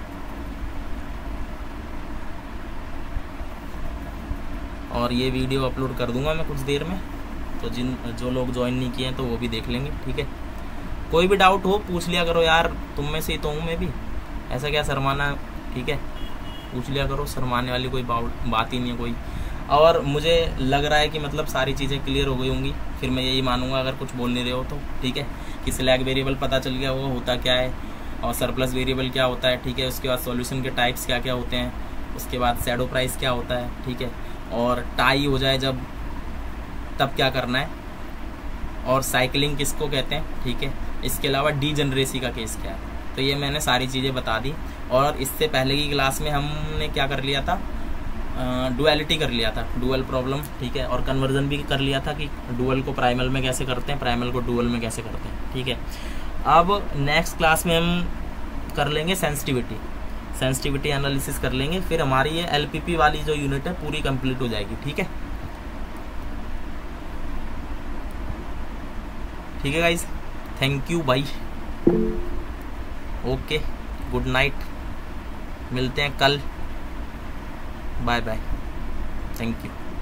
और ये वीडियो अपलोड कर दूंगा मैं कुछ देर में, तो जो लोग ज्वाइन नहीं किए हैं तो वो भी देख लेंगे। ठीक है, कोई भी डाउट हो पूछ लिया करो यार, तुम में से ही तो हूँ मैं भी, ऐसा क्या शर्माना। ठीक है, पूछ लिया करो, शर्माने वाली कोई बात ही नहीं है कोई। और मुझे लग रहा है कि मतलब सारी चीज़ें क्लियर हो गई होंगी, फिर मैं यही मानूंगा अगर कुछ बोल नहीं रहे हो तो। ठीक है, कि स्लैक वेरिएबल पता चल गया वो होता क्या है, और सरप्लस वेरिएबल क्या होता है। ठीक है, उसके बाद सॉल्यूशन के टाइप्स क्या क्या होते हैं, उसके बाद शैडो प्राइस क्या होता है। ठीक है, और टाई हो जाए जब तब क्या करना है, और साइकिलिंग किसको कहते हैं। ठीक है, इसके अलावा डीजेनरेसी का केस क्या है। तो ये मैंने सारी चीज़ें बता दी। और इससे पहले की क्लास में हमने क्या कर लिया था, डुअलिटी कर लिया था, डुअल प्रॉब्लम। ठीक है, और कन्वर्जन भी कर लिया था कि डुअल को प्राइमल में कैसे करते हैं, प्राइमल को डुअल में कैसे करते हैं। ठीक है, अब नेक्स्ट क्लास में हम कर लेंगे सेंसिटिविटी एनालिसिस कर लेंगे, फिर हमारी ये एलपीपी वाली जो यूनिट है पूरी कंप्लीट हो जाएगी। ठीक है, ठीक है guys, thank you bye, okay, good night, मिलते हैं कल, बाय बाय, थैंक यू।